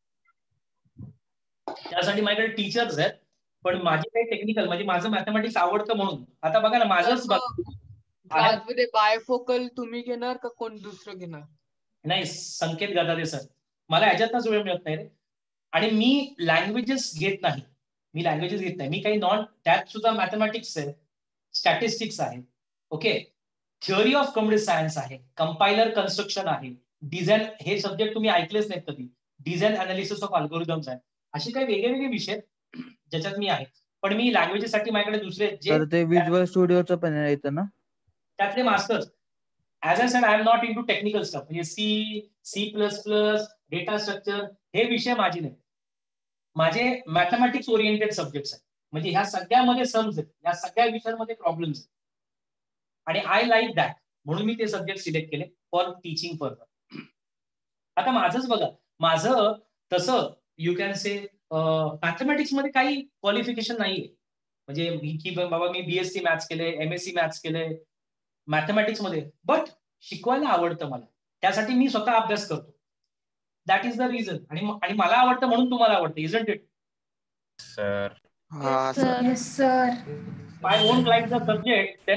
S1: त्यासाठी माझ्याकडे टीचर्स आहेत, पण माझी काही टेक्निकल म्हणजे माझं मॅथमॅटिक्स आवडतं म्हणून. आता बघा ना माझंच
S5: क्लासमध्ये बायफोकल तुम्ही घेणार का कोण दुसरं घेणार?
S1: नाही, संकेत गदादे सर. मला ह्याच्यातच वेळ मिळत नाही रे. आणि मी लँग्वेजेस घेत नाही, मी काही नॉन, त्यात सुद्धा मॅथमॅटिक्स आहे, स्टॅटिस्टिक्स आहे. Okay, theory of computer science आहे, कंपायलर कन्स्ट्रक्शन आहे, डिझाईन, हे सब्जेक्ट तुम्ही ऐकलेच नाहीत कधी, डिझाईन अनालिसिस ऑफ अल्गोरिदम्स आहे. असे काही वेगळे विषय ज्याच्यात मी आहे. पण मी लँग्वेजेससाठी माझ्याकडे दुसरे जे
S2: ते व्हिज्युअल स्टुडिओचं पण येतं ना,
S1: त्यातले masters. As I said, I am not into technical stuff, म्हणजे C++, डेटा स्ट्रक्चर हे विषय माझे नाही. माझे मॅथमॅटिक्स ओरिएंटेड सब्जेक्ट्स आहेत. म्हणजे ह्या सगळ्यामध्ये सम्स आहेत, या सगळ्या विषयांमध्ये प्रॉब्लेम्स आहेत. आणि आय लाईक दॅट, म्हणून मी ते सब्जेक्ट सिलेक्ट केले फॉर टीचिंग फर्दर. आता माझंच बघा, माझं तसं यू कॅन से मॅथमॅटिक्स मध्ये काही क्वालिफिकेशन नाहीये. म्हणजे की बाबा मी BSc मॅथ्स केले, MSc मॅथ्स केले मॅथमॅटिक्स मध्ये, बट शिकवायला आवडतं मला, त्यासाठी मी स्वतः अभ्यास करतो. That is the reason. आणि मला आवडतं म्हणून तुम्हाला आवडतं, इजंट इट?
S3: सर
S8: हा sir.
S4: Yes, sir.
S1: I won't like the subject, then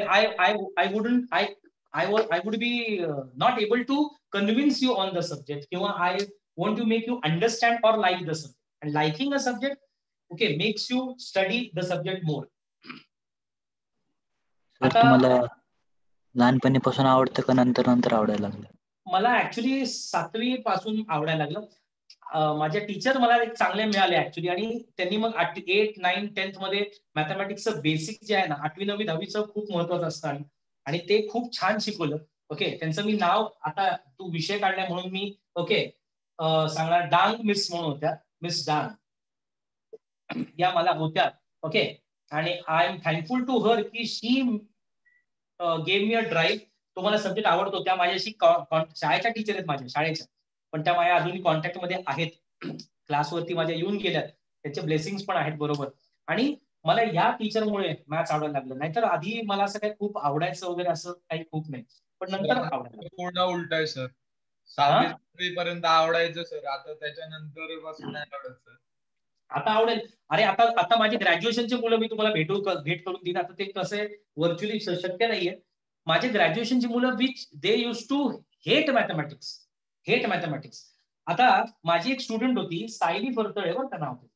S1: I would be not able to convince you on the subject, किंवा I want to make you understand or like the subject. And liking a subject, okay, makes you study the subject more.
S9: Sir तुम्हाला लहानपणीपासून आवडतं का नंतर नंतर आवडायला लागलं?
S1: मला ऍक्च्युली 7वी पासून आवडायला लागलं. माझे टीचर मला एक चांगले मिळाले ऍक्च्युली, आणि त्यांनी मग 8, 9, 10th मध्ये मॅथमॅटिक्सचं बेसिक जे आहे ना 8वी 9वी 10वीचं खूप महत्वाचं असतं, आणि ते खूप छान शिकवलं. ओके, त्यांचं मी नाव, आता तू विषय काढलाय म्हणून मी सांगणार, डांग मिस म्हणून होत्या, मिस डांग या मला होत्या. ओके, आणि I am thankful to her की she gave me a drive. तो मला सब्जेक्ट आवडतो, त्या माझ्याशी शाळेच्या टीचर आहेत माझ्या शाळेच्या, पण त्या माझ्या अजूनही कॉन्टॅक्ट मध्ये आहेत, क्लासवरती माझ्या येऊन गेल्यात, त्यांचे ब्लेसिंग्स पण आहेत बरोबर. आणि मला या टीचरमुळे मॅथ्स आवडायला लागलं, नाहीतर आधी मला असं काही खूप आवडायचं वगैरे असं काही खूप नाही, पण नंतर आवडायला.
S10: पूर्ण उलट आहे सर. 6वी पर्यंत आवडायचं सर, आता त्याच्यानंतर पासून नाही आवडत सर.
S1: आता आवडेल. अरे आता माझे ग्रॅज्युएशनचे मुलं मी तुम्हाला भेट करून देईन. आता ते कसं आहे, व्हर्च्युअली शक्य नाहीये. माझे ग्रॅज्युएशनची मुलं which they use to hate mathematics. आता माझी एक स्टुडंट होती, सायली फरतळे, बरं का नाव,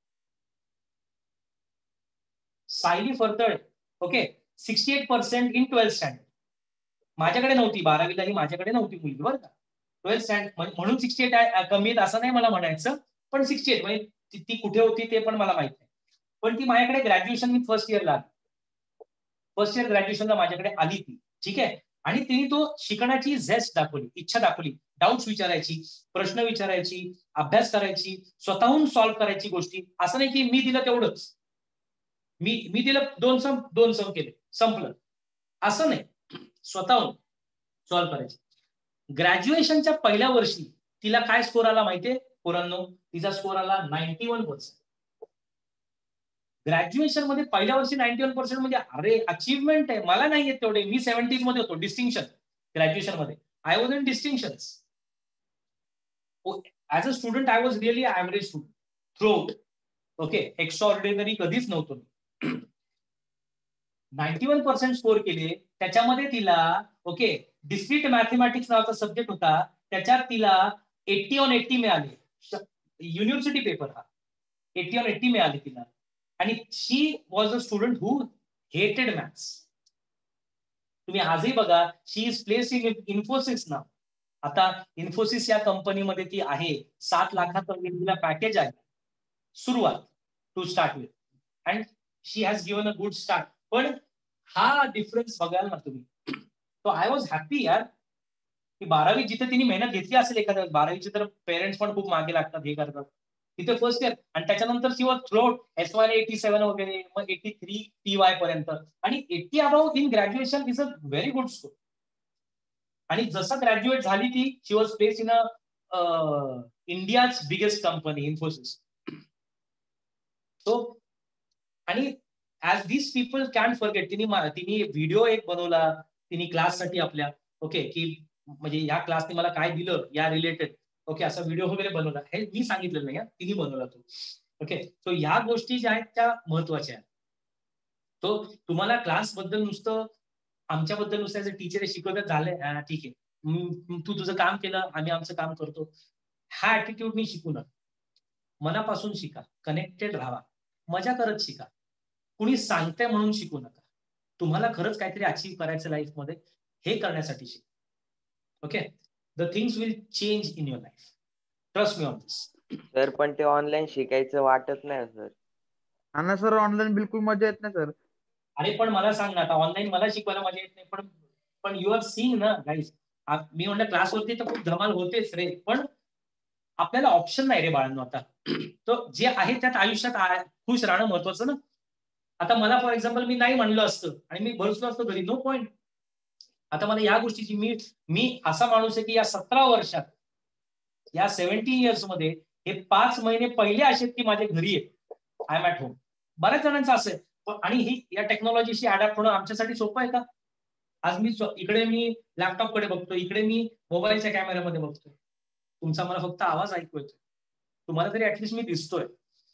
S1: Sayali Phartale. Okay, 68% in 12th standard. माझ्याकडे नव्हती, 12वीला ही माझ्याकडे नव्हती मुलगी, बरं का. 12th स्टँडर्ड म्हणून 68 कमी आहेत असं नाही मला म्हणायचं, पण 68 म्हणजे ती कुठे होती ते पण मला माहित नाही. पण ती माझ्याकडे ग्रॅज्युएशन, मी फर्स्ट इयर ग्रॅज्युएशनला माझ्याकडे आली ती, ठीक आहे. आणि तिने तो शिकण्याची झेस्ट दाखवली, इच्छा दाखवली, डाऊट्स विचारायची, प्रश्न विचारायची, अभ्यास करायची, स्वतःहून सॉल्व्ह करायची गोष्टी. असं नाही की मी दिलं तेवढंच, मी दिलं 2 सम केले संपलं, असं नाही, स्वतःहून सॉल्व्ह करायची. ग्रॅज्युएशनच्या पहिल्या वर्षी तिला काय स्कोर आला माहितीये पोरांनो? तिचा स्कोर आला 91%. ग्रॅज्युएशन मध्ये पहिल्या वर्षी 91% म्हणजे अरे अचीवमेंट आहे. मला नाही येत तेवढे, मी 70s मध्ये होतो, डिस्टिंक्शन ग्रॅज्युएशन मध्ये. I was in distinctions. As a student I was really average student throughout. Okay, extraordinary कधीच नव्हतो. 91% स्कोर केले. त्याच्यामध्ये तिला ओके डिस्क्रीट मॅथमॅटिक्स नावाचा सब्जेक्ट होता, त्याच्यात तिला 80 on 80 मिळाले. युनिव्हर्सिटी पेपर हा 80 on 80 मिळाले तिला. आणि शी वॉज अ स्टुडंट हू हेटेड मॅथ्स. तुम्ही आजही बघा, she is place in Infosys नाव. आता इन्फोसिस या कंपनीमध्ये ती आहे. 7 लाखाचं तिला पॅकेज आहे सुरुवात, to start with, and she has given a good start. पण हा डिफरन्स बघाल ना तुम्ही. तो आय वॉज हॅपी यार की 12वी जिथे तिने मेहनत घेतली असेल एखाद्या 12वीचे, तर पेरेंट्स पण खूप मागे लागतात, हे करतात, तिथे फर्स्ट इयर, आणि त्याच्यानंतर शी वॉज थ्रोट S1 87 वगैरे, मग 83 TY पर्यंत, आणि 80 above in graduation is a very good score. आणि जसं ग्रॅज्युएट झाली ती, she was place in a India's biggest company Infosys. So, आणि as these people can forget, तिने व्हिडिओ एक बनवला तिने क्लाससाठी आपल्या, ओके, की म्हणजे या क्लासने मला काय दिलं या रिलेटेड, ओके, असा व्हिडिओ वगैरे बनवला. हे मी सांगितलं नाही, तिने बनवला तो. ओके, सो ह्या गोष्टी ज्या आहेत त्या महत्वाच्या आहेत. तो तुम्हाला क्लास बद्दल नुसतं, आमच्याबद्दल नुसतं टीचर शिकवतात झालंय, ठीक आहे, तू तुझं काम केलं, आम्ही आमचं काम करतो, हा ऍटिट्यूडनी शिकू नका. मनापासून शिका, कनेक्टेड राहा, मजा करत शिका. कुणी सांगतंय म्हणून शिकू नका. तुम्हाला खरंच काहीतरी अचीव्ह करायचं लाईफमध्ये, हे करण्यासाठी शिका. Okay, the things will change in your life, trust me on this.
S6: Sir पण ते ऑनलाईन शिकायचं वाटत नाही सर.
S2: हा ना सर, ऑनलाईन बिलकुल मजा येत नाही सर.
S1: अरे पण मला सांग ना, आता ऑनलाईन मला शिकवायला मजा येत नाही, पण यू आर सीइंग ना गाईज. मी म्हणलं क्लासवरती तर खूप धमाल होतेच रे, पण आपल्याला ऑप्शन नाही रे बाळांनो. आता तो जे आहे त्यात आयुष्यात खुश राहणं महत्वाचं ना. आता मला फॉर एक्झाम्पल मी नाही म्हणलं असतं आणि मी बसलो असतो घरी, नो पॉइंट. आता मला या गोष्टीची, मी असा माणूस आहे की या 17 वर्षात, या 17 इयर्स मध्ये हे 5 महिने पहिले असे की माझे घरी आहे, आय एम ॲट होम. बऱ्याच जणांचं असेल, आणि ही या टेक्नॉलॉजीशी अडॅप्ट होणं आमच्यासाठी सोपं आहे का? आज इकडे मी लॅपटॉप कडे बघतो, इकडे मी मोबाईलच्या कॅमेऱ्यामध्ये बघतोय, तुमचा मला फक्त आवाज ऐकू येतोय, तुम्हाला तरी ऍटलिस्ट मी दिसतोय.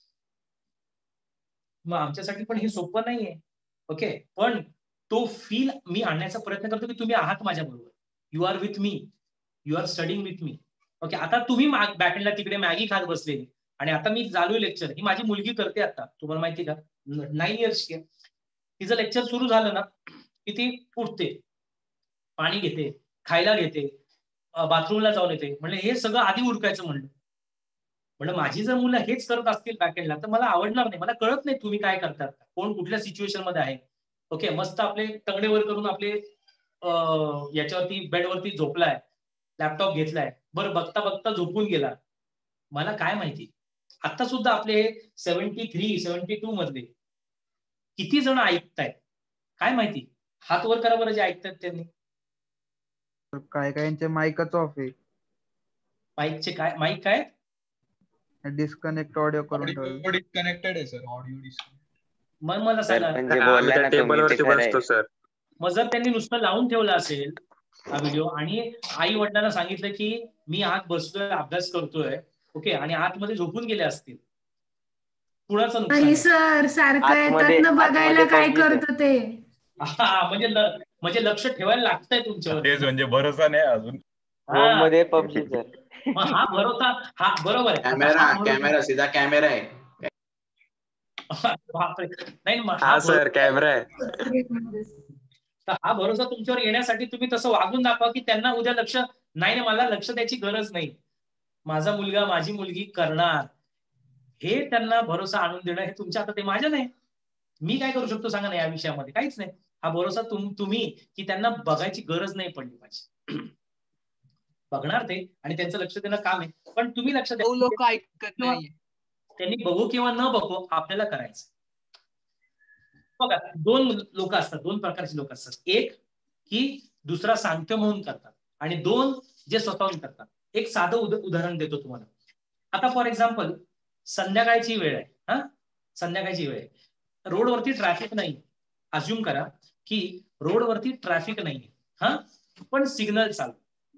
S1: मग आमच्यासाठी पण हे सोपं नाहीये. ओके, पण तो फील मी आणण्याचा प्रयत्न करतो की तुम्ही आहात माझ्या बरोबर, you are with me, you are studying with me. Okay, आता तुम्ही बॅकएंडला तिकडे मॅगी खात बसलेली, आणि आता मी चालू आहे लेक्चर. ही माझी मुलगी करते आता, तुम्हाला माहिती का, 9 इयर्सची आहे. तिचं लेक्चर सुरू झालं ना की ती उठते, पाणी घेते, खायला घेते, बाथरूमला जाऊन येते. म्हणलं हे सगळं आधी उरकायचं म्हणलं माझी जर मुलं हेच करत असतील बॅकएंडला तर मला आवडणार नाही. मला कळत नाही तुम्ही काय करतात, कोण कुठल्या सिच्युएशन मध्ये आहे. ओके, मस्त आपले तंगडेवर करून आपले याच्यावरती बेडवरती झोपलाय, लॅपटॉप घेतलाय, बरं बघता बघता झोपून गेला. मला काय माहिती आता सुद्धा आपले 73, 72 मधले किती जण ऐकतायत काय माहिती. हात वर करा बरं जे ऐकतात त्यांनी.
S2: काय काहींचे माईकच ऑफ आहे.
S1: माईकचे काय माईक काय
S2: डिस्कनेक्ट ऑडिओ करून ठेवलं.
S10: ऑडिओ डिस्कनेक्टेड आहे सर, ऑडिओ डिस्कनेक्टेड.
S1: मग मला
S6: सर
S1: सांगा,
S6: पण जे
S7: आम्ही
S6: बोलला
S7: त्या
S6: ना तुम्ही
S7: टेबलवरती
S6: ते खरं आहे.
S7: बसतो सर.
S1: मग जर त्यांनी नुसतं लावून ठेवलं असेल हा व्हिडिओ आणि आई वडिलांना सांगितलं की मी आत बसतोय अभ्यास करतोय, ओके, आणि आतमध्ये झोपून गेले असतील, कुणाचं नुकसान
S4: आणि
S1: आहे?
S4: सर सारखं
S6: आतमध्ये-
S4: येतात ना बघायला
S6: आतमध्ये
S4: काय
S6: public आहे.
S4: करत ते.
S1: हा, म्हणजे लक्ष ठेवायला लागतंय तुमच्यावर.
S3: तेच म्हणजे भरोसा नाही अजून.
S1: हा.
S6: रूम मध्ये पबजी सर.
S1: मग हा भरोसा, हा बरोबर आहे. आता
S11: कॅमेरा
S1: हा भरोसा-
S11: कॅमेरा सीधा कॅमेरा आहे.
S1: बापरे. नाही मग
S7: हा सर कॅमेरा आहे.
S1: तर हा भरोसा तुमच्यावर येण्यासाठी तुम्ही तसं वागून दाखवा की त्यांना उद्या लक्ष नाही ना, मला लक्ष द्यायची गरज नाही, माझा मुलगा माझी मुलगी करणार, हे त्यांना भरोसा आणून देणं हे तुमच्या हातात आहे, माझ्या नाही. मी काय करू शकतो सांगा ना या विषयामध्ये? काहीच नाही. हा भरोसा तुम्ही की त्यांना बघायची गरज नाही पडली पाहिजे. बघणार ते आणि त्यांचं लक्ष देणं काम आहे, पण तुम्ही लक्ष द्या.
S5: लोक ऐकत नाही.
S1: त्यांनी बघू किंवा न बघू आपल्याला करायचं. बघा, दोन लोक असतात, दोन प्रकारचे लोक असतात. एक की दुसरा सांगतो म्हणून करतात आणि दोन जे स्वतःहून करतात. एक साधं उदाहरण देतो तुम्हाला. आता फॉर एक्झाम्पल संध्याकाळची वेळ आहे, हा संध्याकाळची वेळ आहे, रोडवरती ट्रॅफिक नाही. अज्युम करा की रोडवरती ट्रॅफिक नाही, हा पण सिग्नल चालू.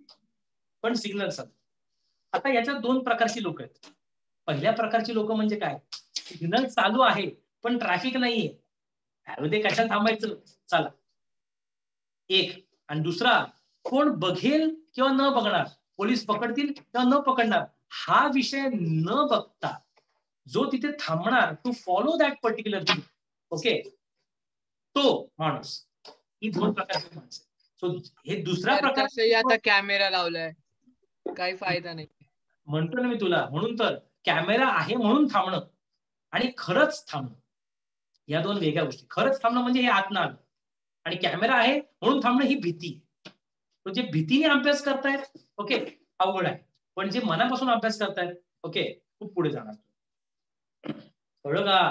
S1: आता याच्यात दोन प्रकारची लोक आहेत. पहिल्या प्रकारची लोक म्हणजे काय, सिग्नल चालू आहे पण ट्रॅफिक नाहीये, त्यामध्ये कशाला थांबायचं, चला. एक. आणि दुसरा, कोण बघेल किंवा न बघणार, पोलीस पकडतील किंवा न पकडणार, हा विषय न बघता जो तिथे थांबणार to follow that particular thing, okay, तो माणूस. ही दोन प्रकारची माणसं. सो हे दुसरा प्रकार.
S5: तसंही आता कॅमेरा लावलाय, काही फायदा नाही.
S1: म्हणतो ना मी तुला, म्हणून तर कॅमेरा आहे म्हणून थांबणं आणि खरंच थांबणं या दोन वेगळ्या गोष्टी. खरंच थांबणं म्हणजे हे आतनं आलं आणि कॅमेरा आहे म्हणून थांबणं ही भीती. तो जे भीतीने अभ्यास करतायत, ओके, अवघड आहे, पण जे मनापासून अभ्यास करतायत, ओके, खूप पुढे जाणार. कळलं का?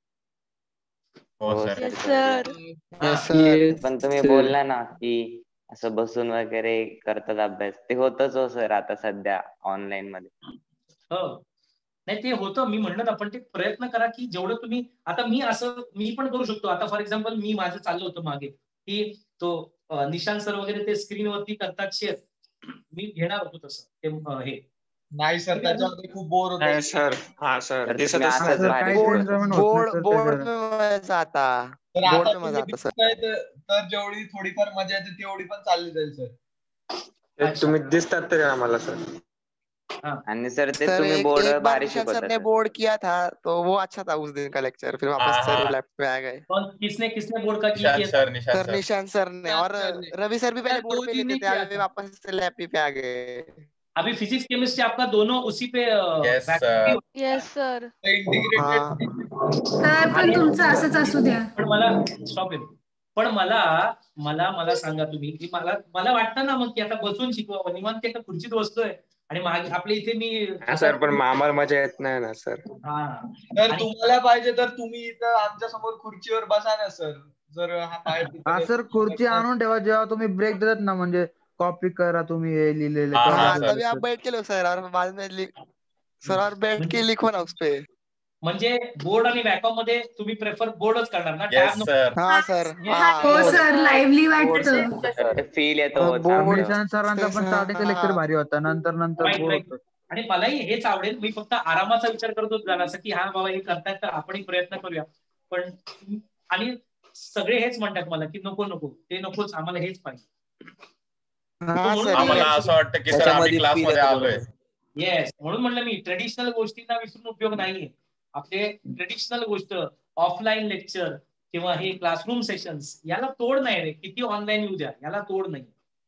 S3: हो सर.
S6: सर पण तुम्ही बोलला ना की असं बसून वगैरे करतात अभ्यास, ते होतच हो सर आता सध्या ऑनलाईन मध्ये.
S1: हो, नाही ते होतं, मी म्हणलं ना, पण ते प्रयत्न करा की जेवढं तुम्ही. आता मी पण करू शकतो. आता फॉर एक्झाम्पल मी माझं चाललं होतं मागे की तो निशांत सर वगैरे ते स्क्रीनवरती करतात शेअर, मी घेणार होतो तसं ते हे.
S10: नाही सर, त्याच्यामध्ये खूप बोर होत.
S7: नाही सर. हा सर
S6: तर
S7: दिसतच
S6: तुम्ही
S7: नाही.
S6: असंच भारी
S8: बोर्ड में आता
S10: तर
S8: बोर्ड
S10: आता
S8: में
S10: तुम्ही
S8: जाता सर.
S10: दिसताय तर जेवढी थोडीफार मजा येते तेवढी पण चालली जाईल सर.
S7: ते तुम्ही दिसतात तरी आम्हाला सर.
S6: आणि सर ते
S8: सर
S6: तुम्ही बोर्ड
S8: एक बार
S6: भारी
S8: निशांत सर
S6: शिकवतात
S8: ने
S6: सर.
S8: बोर्ड किया था तो वो अच्छा था उस दिन का लेक्चर, फिर वापस सर लैप में आ गए.
S1: पण किसने बोर्ड का
S3: निशांत
S1: किया?
S3: Sir, Nishant
S8: sir
S3: sir.
S8: Nishant sir ने, और रवि सर भी पहले बोर्ड पे लेते थे, अभी वापस से लैप पे आ गए.
S1: अभी फिजिक्स केमिस्ट्री आपका दोनों उसी पे
S3: Yes,
S1: back-
S5: yes sir.
S10: Integrated.
S4: Sir पण तुमचं असंच असू द्या.
S1: पण मला स्टॉप आहे. पण मला सांगा तुम्ही की मला वाटतं ना मग की आता बसून शिकवावं, निवांत एका खुर्चीत बसतोय आणि मागे आपल्या इथे मी.
S7: हा सर, पण आम्हाला मजा येत नाही ना सर.
S1: हा,
S10: तर तुम्हाला पाहिजे तर तुम्ही इथं आमच्या समोर खुर्चीवर बसा ना सर. जर हा पाय
S2: हा सर, खुर्ची आणून ठेवा, जेव्हा तुम्ही ब्रेक देतात ना, म्हणजे कॉपी करा तुम्ही हे लिहिलेले.
S3: हा,
S8: हाँ
S3: सर.
S8: तभी आप बैठ के लो सर, और बाद में सर और बैठ के लिखो ना उस पे.
S1: म्हणजे बोर्ड आणि वॅकॉम मध्ये तुम्ही प्रेफर बोर्डच करणार ना?
S3: Yes
S1: tab
S3: sir.
S8: हाँ सर.
S4: हो सर, लाईव्हली वाटतं.
S6: फील येतो हो
S8: बोर्ड-
S6: चांगलं.
S2: निशांत सरांचा पण स्टार्टिंग लेक्चर भारी होता, नंतर
S1: Right,
S2: बोर
S1: right.
S2: होतं.
S1: आणि मलाही हेच आवडेल. मी फक्त आरामाचा विचार करतो जरासा की हा बाबा हे करतायत तर आपणही प्रयत्न करूया. पण आणि सगळे हेच म्हणतात मला की नको ते नकोच, आम्हाला हेच पाहिजे.
S8: हाँ सर.
S3: आम्हाला असं वाटतं की सर आम्ही क्लासमध्ये आलोय.
S1: येस, म्हणून म्हणलं मी ट्रेडिशनल गोष्टींना विसरून उपयोग नाहीये. आपले ट्रेडिशनल गोष्ट, ऑफलाईन लेक्चर किंवा हे क्लासरूम सेशन्स, याला तोड नाही रे. किती ऑनलाईन येऊ द्या, याला तोड नाही.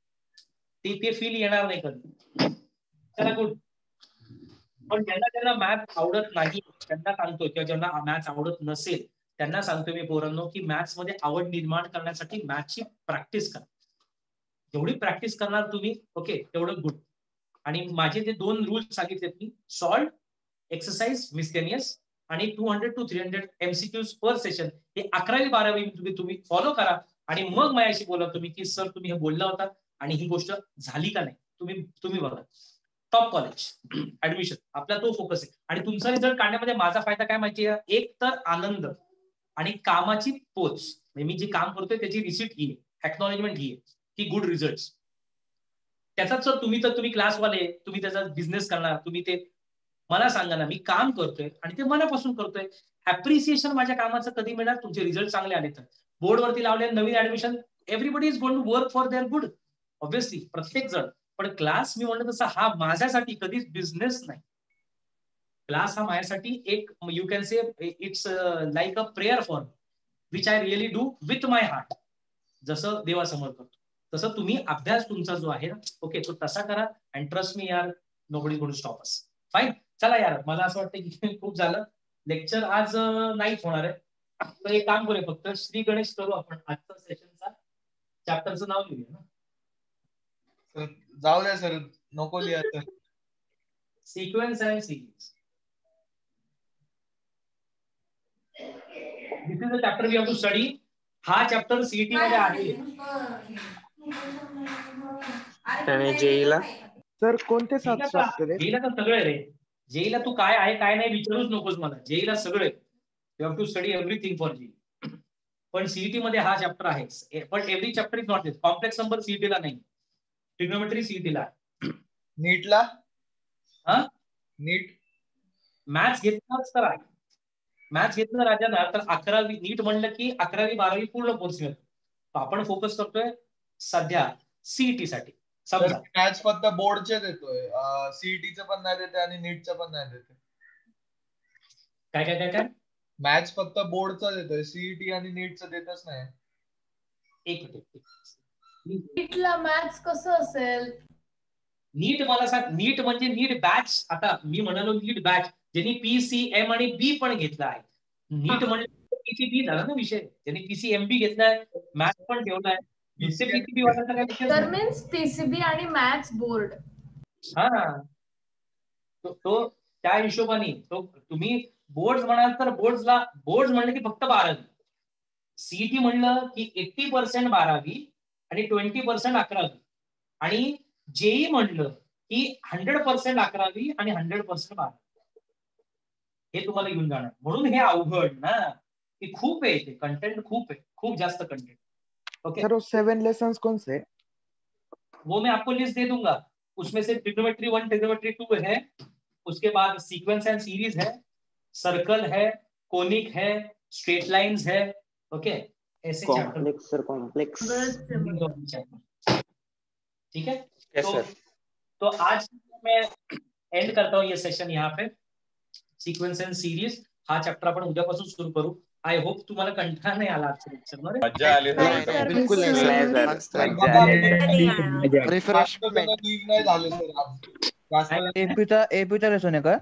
S1: ते फील येणार नाही कधी. चला गुड. पण ज्यांना मॅथ आवडत नाही त्यांना सांगतो, किंवा ज्यांना मॅथ्स आवडत नसेल त्यांना सांगतो मी पोरांनो, की मॅथ्स मध्ये आवड निर्माण करण्यासाठी मॅथ्सची प्रॅक्टिस करा. जेवढी प्रॅक्टिस करणार तुम्ही ओके तेवढं गुड. आणि माझे जे 2 रूल्स सांगितलेत मी, सॉल्व, एक्सरसाइज, मिसलेनियस आणि 200 to 300 MCQs पर सेशन, हे 11वी-12वी तुम्ही फॉलो करा. आणि मग माझ्याशी बोला तुम्ही, की सर तुम्ही हे बोलला होता आणि ही गोष्ट झाली का नाही. तुम्ही बघा. टॉप कॉलेज ऍडमिशन आपला तो फोकस आहे. आणि तुमचा रिझल्ट काढण्यामध्ये माझा फायदा काय माहिती आहे, एक तर आनंद आणि कामाची पोच. मी जे काम करतोय त्याची रिसिट ही आहे, एक्नॉलेजमेंट ही आहे की गुड रिझल्ट. त्याचाच सर तुम्ही क्लासवाले, तुम्ही त्याचा बिझनेस करणार, तुम्ही ते मला सांगा ना, मी काम करतोय आणि ते मनापासून करतोय. अप्रिसिएशन माझ्या कामाचं कधी मिळणार, तुमचे रिझल्ट चांगले आले तर. बोर्डवरती लावले नवीन admission, everybody is going to work for their good, obviously प्रत्येक जण. पण क्लास मी म्हणलं तसं हा माझ्यासाठी कधीच बिझनेस नाही. क्लास हा माझ्यासाठी एक, you can say it's like a prayer for which I really do with my heart. जसं देवासमोर करतो तसं तुम्ही अभ्यास तुमचा जो आहे ना ओके तो तसा करा. अँड ट्रस्ट मी यार, nobody going to stop us. Fine. चला यार, मला असं वाटतं की खूप झालं. लेक्चर आज नाहीच होणार आहे. तर एक काम करूया, फक्त श्री गणेश करू आपण आजचा सेशनचा. चॅप्टरचं नाव लिहूया ना.
S10: जाऊ द्या सर, नको लिहा sir.
S1: Sequence and series. This is the chapter we have to study. हा चॅप्टर सीईटी मध्ये आहे.
S7: आणि जेईला
S8: सर कोणते 7 चॅप्टर आहेत?
S1: जेईला तर सगळं रे. जेईला तू काय आहे काय नाही विचारूच नकोस मला. जेईला सगळे you have to study everything for JEE. पण सीईटी मध्ये हा चॅप्टर आहे. But every chapter is not this. Complex number सीईटीला नाही, ट्रिग्नोमेट्री सीईटीला.
S10: नीटला
S1: हा
S10: नीट
S1: मॅथ्स घेतलाच तर आहे. मॅथ्स घेतलं राजा ना तर 11वी नीट म्हणलं की 11वी-12वी पूर्ण कोर्स मिळतो. आपण फोकस करतोय सध्या सीईटी साठी. समजा
S10: मॅथ्स फक्त बोर्डचे देतोय, सीईटीचं पण नाही देते आणि नीटचं पण नाही देते.
S1: काय काय काय काय
S10: मॅथ्स फक्त बोर्डचा देतोय, सीईटी आणि नीटचं देतच नाही.
S1: एक मिनिट.
S5: नीटला मॅथ्स कसं असेल?
S1: नीट मला सांग. नीट म्हणजे नीट बॅच. आता मी म्हणालो नीट बॅच, ज्यांनी PCM आणि बी पण घेतला आहे. नीट म्हणजे PCB झाला ना विषय. ज्यांनी PCMB घेतलाय, मॅथ्स पण ठेवलाय. नुसते PCB वाटायचा काय विषय
S5: तर मीन्स PCB आणि मॅथ्स बोर्ड.
S1: हा तो त्या हिशोबाने तो तुम्ही बोर्ड म्हणाल तर बोर्ड म्हणलं की फक्त 12वी. सीईटी म्हणलं की 80% 12वी आणि 20% 11वी. आणि जेई म्हणलं की 100% 11वी आणि 100% 12वी. हे तुम्हाला घेऊन जाणार. म्हणून हे अवघड ना, की खूप आहे ते कंटेंट, खूप आहे, खूप जास्त कंटेंट. ओके
S8: सर 7 लेसन्स कौन से?
S1: वो मैं आपको लिस्ट दे दूंगा. उसमें से ट्रिग्नोमेट्री 1, ट्रिग्नोमेट्री 2 है. उसके बाद सीक्वेंस एंड सीरीज है, सर्कल है, कोनिक है, स्ट्रेट लाइंस है. ओके ऐसे
S6: कॉम्प्लेक्स सर, कॉम्प्लेक्स.
S1: ठीक है.
S7: Yes sir.
S1: तो आज मैं एंड करता हूँ ये सेशन यहाँ पे. सीक्वेंस एंड सीरीज हा चॅप्टर आपण उद्यापासून सुरू करू. आय होप तुम्हाला कंटाळा नाही आला आजच्या लेक्चरमध्ये.
S3: मजा आली
S8: नाही,
S3: सर.
S8: बिलकुल नाही
S6: नाही
S8: सर.
S6: सर, मज्जा आली.
S8: रिफ्रेशमेंट.
S10: लीक नाही झाले सर आज.
S2: एपीचा लेसन आहे का?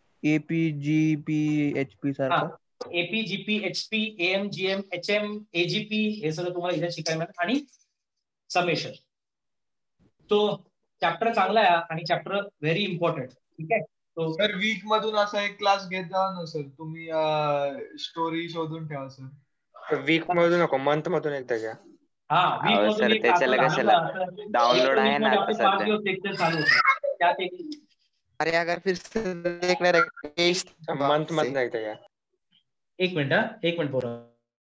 S2: APGPHP सारखं.
S1: AP, GP, HP, AM, GM, HM, AGP हे सगळं तुम्हाला इथे शिकायला मिळेल. आणि समेशन. तो चॅप्टर चांगला आहे आणि चॅप्टर व्हेरी इम्पॉर्टंट. ठीक आहे. तो
S10: सर वीक मधून असा एक क्लास घेत जा ना सर. तुम्ही स्टोरी शोधून ठेवा सर.
S7: वीक मधून नको, मंथ मधून एकदा घ्या.
S1: हा वीक
S6: अहो
S1: मधून
S6: सर,
S1: एक
S6: त्याच्याला
S1: आपण
S6: कशाला
S1: घालवलं.
S6: डाउनलोड आहे ना आता
S1: आपले 5
S6: सध्या.
S1: दिवस लेक्चर चालू होते. त्यात एक
S8: अरे अगर फिर से देखना रहेगा
S7: मंथ मधून एकदा घ्या.
S1: एक मिनिट पोरं.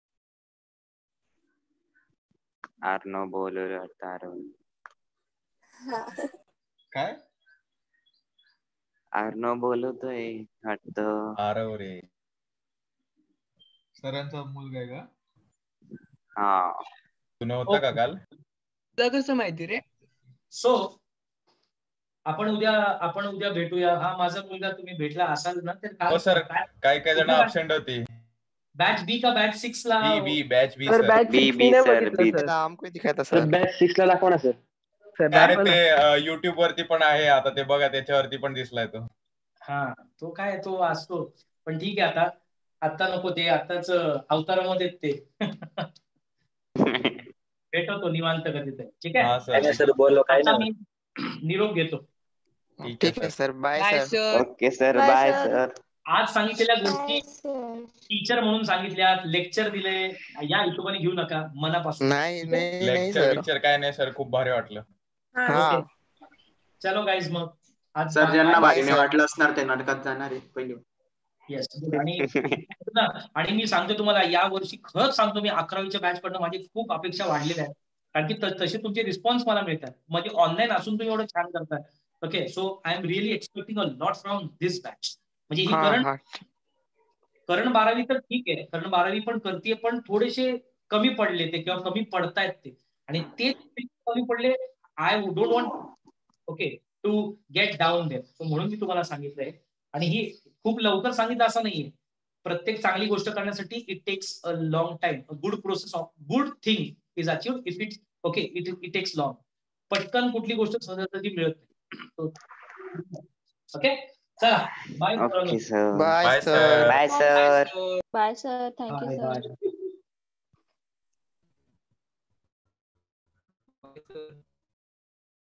S6: आर्नो बोलू
S10: काय
S6: आर्नो बोलतोय वाटतं.
S3: आरव रे.
S10: सरांचा मुलगा आहे का?
S6: हा
S3: तू नव्हता का काल?
S5: तुला कसं माहिती रे?
S1: सो आपण उद्या भेटूया. हा माझा मुलगा तुम्ही भेटला असाल ना तर
S3: हो सर, काही जण अबसेंट होती.
S1: बॅच बी का बॅच 6 ला?
S3: B batch B
S8: sir
S3: sir.
S8: Batch
S6: B
S8: 6 नहीं
S6: सर,
S8: बघितलं
S6: बी.
S8: सर. हमको दिखाया था सर.
S9: बॅच 6 ला दाखवा ना सर.
S8: सर
S3: अरे ते युट्यूब वरती पण आहे आता, ते बघा त्याच्यावरती पण दिसलाय तो.
S1: हा तो काय तो असतो, पण ठीक आहे आता नको ते, आताच अवतारामध्ये ते भेटवतो निवांत कधीतरी. ठीक
S3: हा
S1: आहे
S3: सर.
S9: बोललो काय
S1: आता
S9: नाही.
S1: मी निरोप घेतो.
S8: ठीक आहे sir. Bye
S5: bye
S8: sir.
S5: Sir.
S6: Okay sir, bye sir.
S1: आज सांगितलेल्या गोष्टी टीचर म्हणून सांगितल्या, लेक्चर दिले, या हिशोबाने घेऊ नका मनापासून.
S8: नाही नाही नाही
S3: लेक्चर
S8: सर.
S3: पिक्चर काय नाही सर, खूप भारी वाटलं.
S8: हा
S1: ओके. चलो गाईज, मग आज
S11: सर ज्यांना
S8: Bye,
S11: भारी नाही
S8: sir.
S11: वाटलं असणार ते नाटकात जाणार आहे पहिले.
S1: येस. आणि मी सांगतो तुम्हाला, या वर्षी खरंच सांगतो मी, 11वीच्या बॅच कडनं माझी खूप अपेक्षा वाढलेल्या आहेत, कारण की तसे तुमचे रिस्पॉन्स मला मिळतात. म्हणजे ऑनलाईन असून तुम्ही एवढं छान करताय. Okay, so I am really expecting a lot from this batch. म्हणजे ही
S8: हा
S1: करण 12वी तर ठीक आहे, करण 12वी पण करते, पण थोडेसे कमी पडले ते, किंवा कमी पडतायत ते, आणि ते कमी पडले. I don't want okay to get down there. So म्हणून मी तुम्हाला सांगितलंय, आणि ही खूप लवकर सांगितलं असं नाहीये. प्रत्येक चांगली गोष्ट करण्यासाठी it takes a long time. Good process of good thing is achieved if it okay it takes long. पटकन कुठली गोष्ट सहजासहजी मिळत नाही. ओके, चला bye.
S6: Okay sir.
S8: Bye
S3: bye
S8: sir.
S3: Sir.
S6: Bye sir.
S12: Bye sir. Thank you
S1: bye
S12: sir.
S1: Bye.